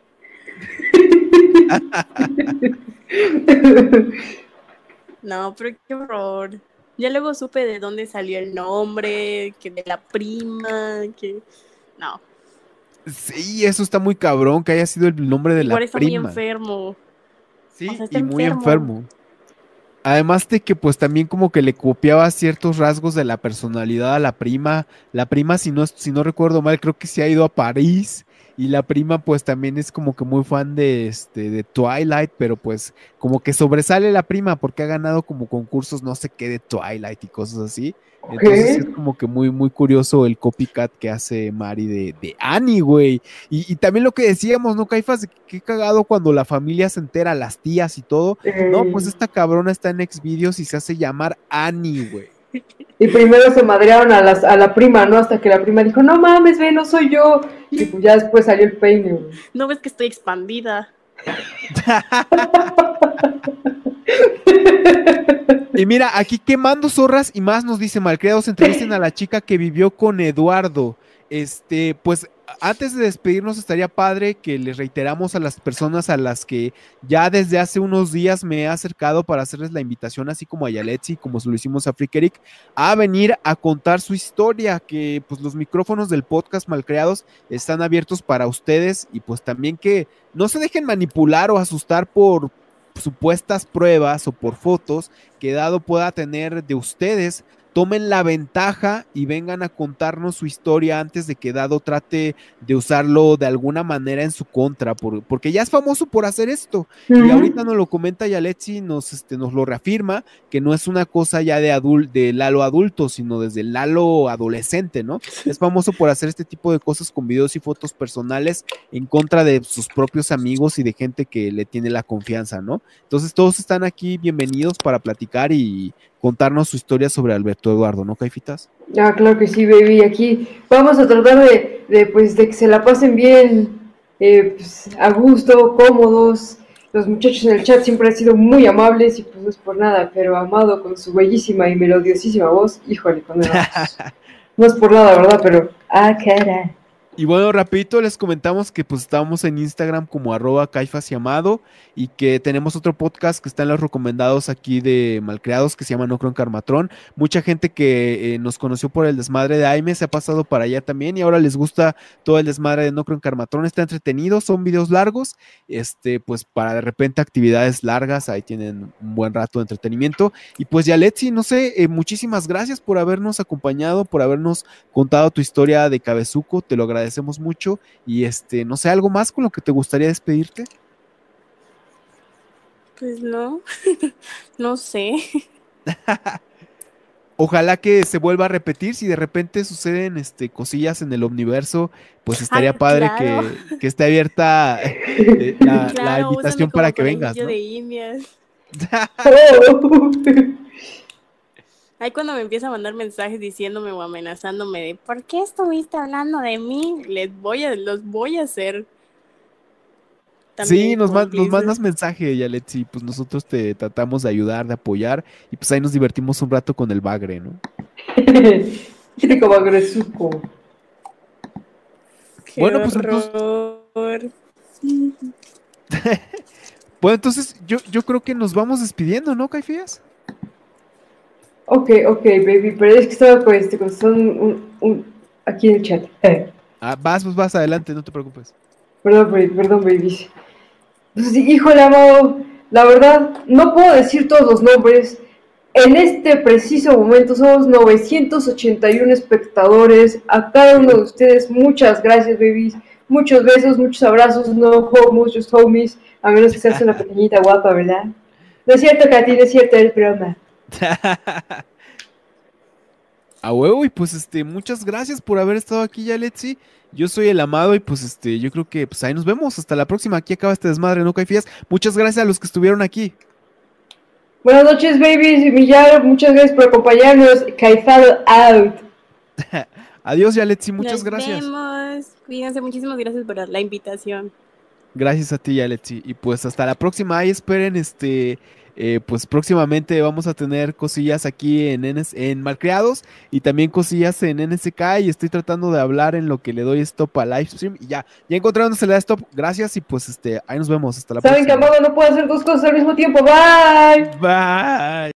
No, pero qué horror. Ya luego supe de dónde salió el nombre, que de la prima, que... No.
Sí, eso está muy cabrón, que haya sido el nombre de la prima.
Está muy enfermo.
Sí, o sea, y muy enfermo. Además de que pues también como que le copiaba ciertos rasgos de la personalidad a la prima. La prima, si no recuerdo mal, creo que se ha ido a París. Y la prima pues también es como que muy fan de Twilight, pero pues como que sobresale la prima porque ha ganado como concursos no sé qué de Twilight y cosas así. Entonces es como que muy, muy curioso el copycat que hace Mari de Annie, güey. Y también lo que decíamos, ¿no, Caifás? Qué cagado cuando la familia se entera, las tías y todo. No, pues esta cabrona está en Xvideos y se hace llamar Annie, güey.
Y primero se madrearon a la prima, ¿no? Hasta que la prima dijo, no mames, ve, no soy yo. Y pues ya después salió el peine, güey.
No ves que estoy expandida.
Y mira, aquí quemando zorras y más nos dice Malcriados, entrevisten a la chica que vivió con Eduardo. Pues antes de despedirnos estaría padre que les reiteramos a las personas a las que ya desde hace unos días me he acercado para hacerles la invitación, así como a Yaletsi, como se lo hicimos a Frikeric, a venir a contar su historia, que pues los micrófonos del podcast Malcriados están abiertos para ustedes y pues también que no se dejen manipular o asustar por supuestas pruebas o por fotos que Dado pueda tener de ustedes. Tomen la ventaja y vengan a contarnos su historia antes de que Dado trate de usarlo de alguna manera en su contra, porque ya es famoso por hacer esto. Y ahorita nos lo comenta Yaletsi, nos lo reafirma, que no es una cosa ya de Lalo adulto, sino desde Lalo adolescente, ¿no? Es famoso por hacer este tipo de cosas con videos y fotos personales en contra de sus propios amigos y de gente que le tiene la confianza, ¿no? Entonces todos están aquí bienvenidos para platicar y contarnos su historia sobre Alberto Eduardo, ¿no, Caifitas?
Ah, claro que sí, baby. Aquí vamos a tratar de de que se la pasen bien, pues, a gusto, cómodos. Los muchachos en el chat siempre han sido muy amables y pues no es por nada, pero Amado con su bellísima y melodiosísima voz, híjole, condenados. No es por nada, ¿verdad? Pero, cara.
Y bueno, rapidito les comentamos que pues estábamos en Instagram como @caifas_y_amado y que tenemos otro podcast que está en los recomendados aquí de Malcriados que se llama No Creo en Carmatrón. Mucha gente que nos conoció por el desmadre de Aime se ha pasado para allá también y ahora les gusta todo el desmadre de No Creo en Carmatrón. Está entretenido, son videos largos, pues para de repente actividades largas, ahí tienen un buen rato de entretenimiento. Y pues Yaletsi, no sé, muchísimas gracias por habernos acompañado, por habernos contado tu historia de Cabezuco, te lo agradecemos mucho y no sé, ¿algo más con lo que te gustaría despedirte?
Pues no, no sé.
Ojalá que se vuelva a repetir, si de repente suceden cosillas en el omniverso, pues estaría padre
claro.
que esté abierta la
Claro,
invitación
úsame como
para que vengas,
conejillo
¿no?
de indias. Ahí cuando me empieza a mandar mensajes diciéndome o amenazándome de ¿por qué estuviste hablando de mí? Los voy a hacer. También
Sí, nos
cómplices.
mandas mensaje, Yaletsi, pues nosotros te tratamos de ayudar, de apoyar, y pues ahí nos divertimos un rato con el bagre, ¿no?
Típico bagrezuco.
Bueno, pues entonces, bueno, entonces yo creo que nos vamos despidiendo, ¿no, Caifías?
Ok, baby, pero es que estaba contestando aquí en el chat.
Vas adelante, no te preocupes.
Perdón, baby. Pues, híjole, Amado, la verdad, no puedo decir todos los nombres. En este preciso momento somos 981 espectadores. A cada uno de ustedes, muchas gracias, babies. Muchos besos, muchos abrazos, no muchos homies, a menos que seas una pequeñita guapa, ¿verdad? No es cierto, Katy, no es cierto, es broma.
A huevo, y pues muchas gracias por haber estado aquí, Yaletsi. Yo soy el Amado y pues yo creo que pues ahí nos vemos. Hasta la próxima. Aquí acaba este desmadre, ¿no, Caifías? Muchas gracias a los que estuvieron aquí.
Buenas noches, babies. Millar, muchas gracias por acompañarnos. Caifado out.
Adiós, Yaletsi, muchas gracias.
Nos vemos. Cuídense, muchísimas gracias por la invitación.
Gracias a ti, Yaletsi. Y pues hasta la próxima. Ahí esperen, pues próximamente vamos a tener cosillas aquí en Malcriados y también cosillas en NSK y estoy tratando de hablar en lo que le doy stop a livestream y ya encontrándose le da stop. Gracias y pues ahí nos vemos. Hasta la próxima.
Saben que Amado no puede hacer dos cosas al mismo tiempo. Bye.
Bye.